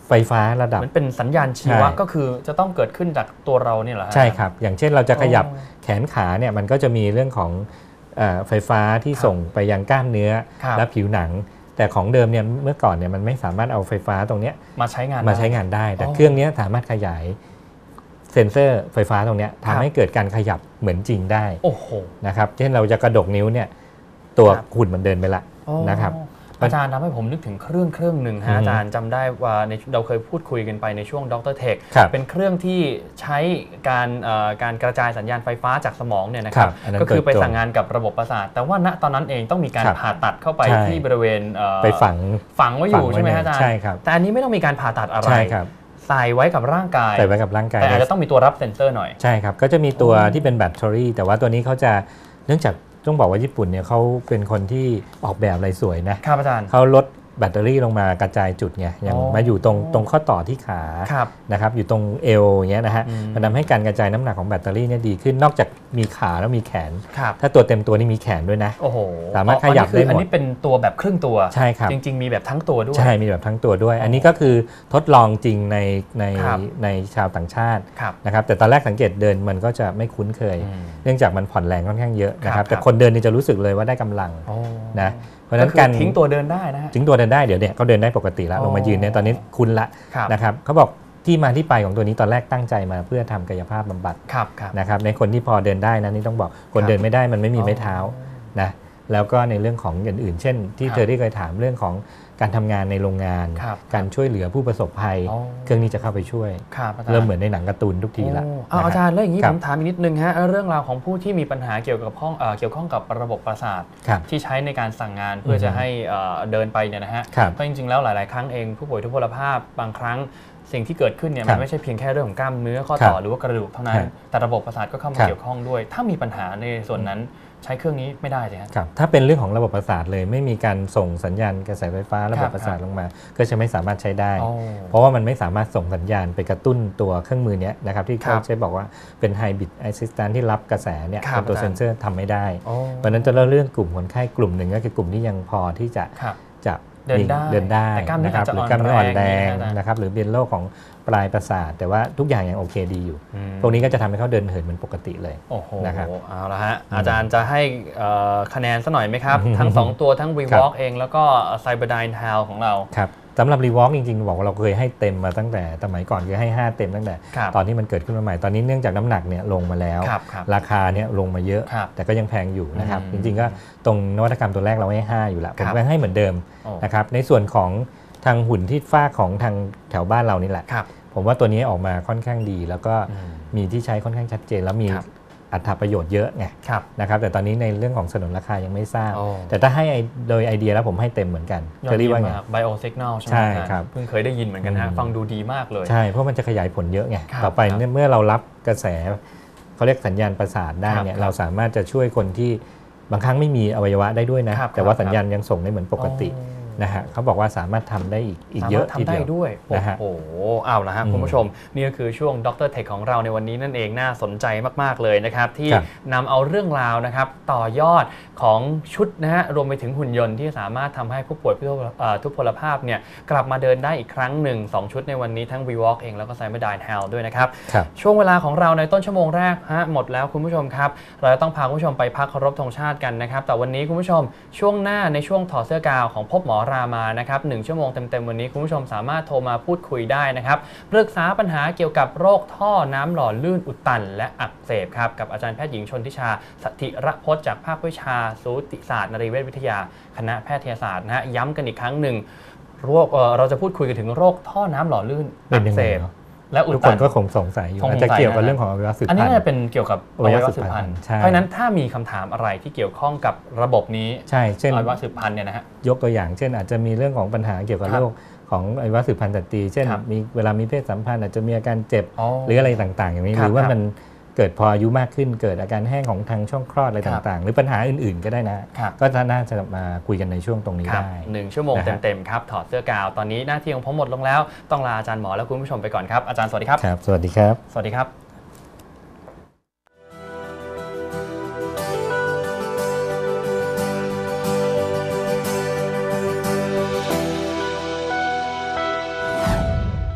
ไฟฟ้าระดับมันเป็นสัญญาณชีวะก็คือจะต้องเกิดขึ้นจากตัวเราเนี่ยเหรอใช่ครับอย่างเช่นเราจะขยับแขนขาเนี่ยมันก็จะมีเรื่องของไฟฟ้าที่ส่งไปยังกล้ามเนื้อและผิวหนังแต่ของเดิมเนี่ยเมื่อก่อนเนี่ยมันไม่สามารถเอาไฟฟ้าตรงนี้มาใช้งานได้แต่เครื่องนี้สามารถขยายเซ็นเซอร์ไฟฟ้าตรงนี้ทำให้เกิดการขยับเหมือนจริงได้นะครับเช่นเราจะกระดกนิ้วเนี่ยตัวหุ่นมันเดินไปละนะครับอาจารย์ทำให้ผมนึกถึงเครื่องหนึ่งฮะอาจารย์จำได้ว่าเราเคยพูดคุยกันไปในช่วงดร. Tech เป็นเครื่องที่ใช้การกระจายสัญญาณไฟฟ้าจากสมองเนี่ยนะครับก็คือไปสั่งงานกับระบบประสาทแต่ว่าณตอนนั้นเองต้องมีการผ่าตัดเข้าไปที่บริเวณไปฝังไว้อยู่ใช่ไหมอาจารย์ใช่ครับแต่อันนี้ไม่ต้องมีการผ่าตัดอะไรใส่ไว้กับร่างกายแต่อาจจะต้องมีตัวรับเซ็นเซอร์หน่อยใช่ครับก็จะมีตัวที่เป็นแบตเตอรี่แต่ว่าตัวนี้เขาจะเนื่องจากต้องบอกว่าญี่ปุ่นเนี่ยเขาเป็นคนที่ออกแบบอะไรสวยนะครับอาจารย์เขาลดแบตเตอรี่ลงมากระจายจุดไงอย่างมาอยู่ตรงข้อต่อที่ขานะครับอยู่ตรงเอวอย่างเงี้ยนะฮะมันทำให้การกระจายน้ำหนักของแบตเตอรี่เนี่ยดีขึ้นนอกจากมีขาแล้วมีแขนถ้าตัวเต็มตัวนี่มีแขนด้วยนะสามารถขยับได้หมดอันนี้เป็นตัวแบบครึ่งตัวใช่ครับจริงๆมีแบบทั้งตัวด้วยใช่มีแบบทั้งตัวด้วยอันนี้ก็คือทดลองจริงในชาวต่างชาตินะครับแต่ตอนแรกสังเกตเดินมันก็จะไม่คุ้นเคยเนื่องจากมันผ่อนแรงค่อนข้างเยอะนะครับแต่คนเดินนี่จะรู้สึกเลยว่าได้กำลังนะเพราะฉะนั้นการทิ้งตัวเดินได้นะทิ้งตัวเดินได้เดี๋ยวเนี่ยเขาเดินได้ปกติแล้วลงมายืนเนี่ยตอนนี้คุ้นละนะครับเขาบอกที่มาที่ไปของตัวนี้ตอนแรกตั้งใจมาเพื่อทำกายภาพบำบัดนะครับในคนที่พอเดินได้นะนี่ต้องบอกคนเดินไม่ได้มันไม่มีไม้เท้านะแล้วก็ในเรื่องของอย่างอื่นเช่นที่เธอได้เคยถามเรื่องของการทำงานในโรงงานการช่วยเหลือผู้ประสบภัยเครื่องนี้จะเข้าไปช่วยเริ่มเหมือนในหนังการ์ตูนทุกทีละอาจารย์แล้วอย่างนี้ผมถามอีกนิดนึงฮะเรื่องราวของผู้ที่มีปัญหาเกี่ยวข้องกับระบบประสาทที่ใช้ในการสั่งงานเพื่อจะให้เดินไปเนี่ยนะฮะเพราะจริงๆแล้วหลายๆครั้งเองผู้ป่วยทุพพลภาพบางครั้งสิ่งที่เกิดขึ้นเนี่ยมันไม่ใช่เพียงแค่เรื่องของกล้ามเนื้อข้อต่อหรือว่ากระดูกเท่านั้นแต่ระบบประสาทก็เข้ามาเกี่ยวข้องด้วยถ้ามีปัญหาในส่วนนั้นใช้เครื่องนี้ไม่ได้เลยครับถ้าเป็นเรื่องของระบบประสาทเลยไม่มีการส่งสัญญาณกระแสไฟฟ้าระบบประสาทลงมาก็จะไม่สามารถใช้ได้เพราะว่ามันไม่สามารถส่งสัญญาณไปกระตุ้นตัวเครื่องมือนี้นะครับที่เขาใช้บอกว่าเป็น Hybrid Assistant ที่รับกระแสเนี่ยเป็นตัวเซ็นเซอร์ทำไม่ได้เพราะนั้นจะเรื่องกลุ่มคนไข้กลุ่มหนึ่งก็คือกลุ่มที่ยังพอที่จะเดินได้นะครับหรือกล้ามเนื้ออ่อนแรงนะครับหรือเป็นโรคของปลายประสาทแต่ว่าทุกอย่างยังโอเคดีอยู่พวกนี้ก็จะทำให้เขาเดินเหินเหมือนปกติเลยนะครับเอาละฮะอาจารย์จะให้คะแนนซะหน่อยไหมครับทั้ง2ตัวทั้ง VWalk เองแล้วก็ Cyberdyne Health ของเราครับสำหรับ VWalk จริงๆบอกว่าเราเคยให้เต็มมาตั้งแต่สมัยก่อนคือให้5เต็มตั้งแต่ตอนที่มันเกิดขึ้นมาใหม่ตอนนี้เนื่องจากน้ำหนักเนี่ยลงมาแล้วราคาเนี่ยลงมาเยอะแต่ก็ยังแพงอยู่นะครับจริงๆก็ตรงนวัตกรรมตัวแรกเราให้5อยู่ละผมก็ให้เหมือนเดิมนะครับในส่วนของทางหุ่นที่ฝ้าของทางแถวบ้านเรานี่แหละผมว่าตัวนี้ออกมาค่อนข้างดีแล้วก็มีที่ใช้ค่อนข้างชัดเจนแล้วมีอัตราประโยชน์เยอะไงนะครับแต่ตอนนี้ในเรื่องของสนนราคายังไม่ทราบแต่ถ้าให้โดยไอเดียแล้วผมให้เต็มเหมือนกันจะเรียกว่าไง Bio Signal ใช่ไหมครับเพิ่งเคยได้ยินเหมือนกันฮะฟังดูดีมากเลยใช่เพราะมันจะขยายผลเยอะไงต่อไปเมื่อเรารับกระแสเขาเรียกสัญญาณประสาทได้เนี่ยเราสามารถจะช่วยคนที่บางครั้งไม่มีอวัยวะได้ด้วยนะแต่ว่าสัญญาณยังส่งได้เหมือนปกตินะฮะเขาบอกว่าสามารถทำได้อีกเยอะทีเดียวทำได้ด้วยโอ้โหเอาละฮะคุณผู้ชมนี่ก็คือช่วงดร. Tech ของเราในวันนี้นั่นเองน่าสนใจมากๆเลยนะครับที่นำเอาเรื่องราวนะครับต่อยอดของชุดนะฮะรวมไปถึงหุ่นยนต์ที่สามารถทำให้ผู้ป่วยทุพพลภาพเนี่ยกลับมาเดินได้อีกครั้งหนึ่ง2ชุดในวันนี้ทั้ง VWalk เองแล้วก็ Cyberdyne Health ด้วยนะครับช่วงเวลาของเราในต้นชั่วโมงแรกหมดแล้วคุณผู้ชมครับเราจะต้องพาคุณผู้ชมไปพักเคารพธงชาติกันนะครับแต่วันนี้คุณผู้ชมช่วงหน้าในช่วงถอดเสื้อกาวของพบหมอรามานะครับ1ชั่วโมงเต็มๆวันนี้คุณผู้ชมสามารถโทรมาพูดคุยได้นะครับปรึกษาปัญหาเกี่ยวกับโรคท่อน้ำหล่อลื่นอุดตันและอักเสบครับกับอาจารย์แพทย์หญิงชนทิชาสถิรพจน์จากภาควิชาสูติศาสตร์นรีเวชวิทยาคณะแพทยศาสตร์นะฮะย้ำกันอีกครั้งหนึ่งเราจะพูดคุยกันถึงโรคท่อน้ำหล่อลื่นอักเสบและอุดตันทุกคนก็คงสงสัยอยู่อาจจะเกี่ยวกับเรื่องของอวัยวะสืบพันธุ์อันนี้น่าจะเป็นเกี่ยวกับอวัยวะสืบพันธุ์เพราะฉะนั้นถ้ามีคำถามอะไรที่เกี่ยวข้องกับระบบนี้ใช่เช่นอวัยวะสืบพันธุ์เนี่ยนะฮะยกตัวอย่างเช่นอาจจะมีเรื่องของปัญหาเกี่ยวกับโรคของอวัยวะสืบพันธุ์สตรีเช่นมีเวลามีเพศสัมพันธ์อาจจะมีอาการเจ็บหรืออะไรต่างๆอย่างนี้หรือว่ามันเกิดพออายุมากขึ้นเกิดอาการแห้งของทางช่องคลอดอะไรต่างๆหรือปัญหาอื่นๆก็ได้นะก็น่าจะมาคุยกันในช่วงตรงนี้ได้ 1ชั่วโมงเต็มๆครับถอดเสื้อกาวตอนนี้หน้าที่ของผมหมดลงแล้วต้องลาอาจารย์หมอและคุณผู้ชมไปก่อนครับอาจารย์สวัสดีครับสวัสดีครับสวัสดีครับ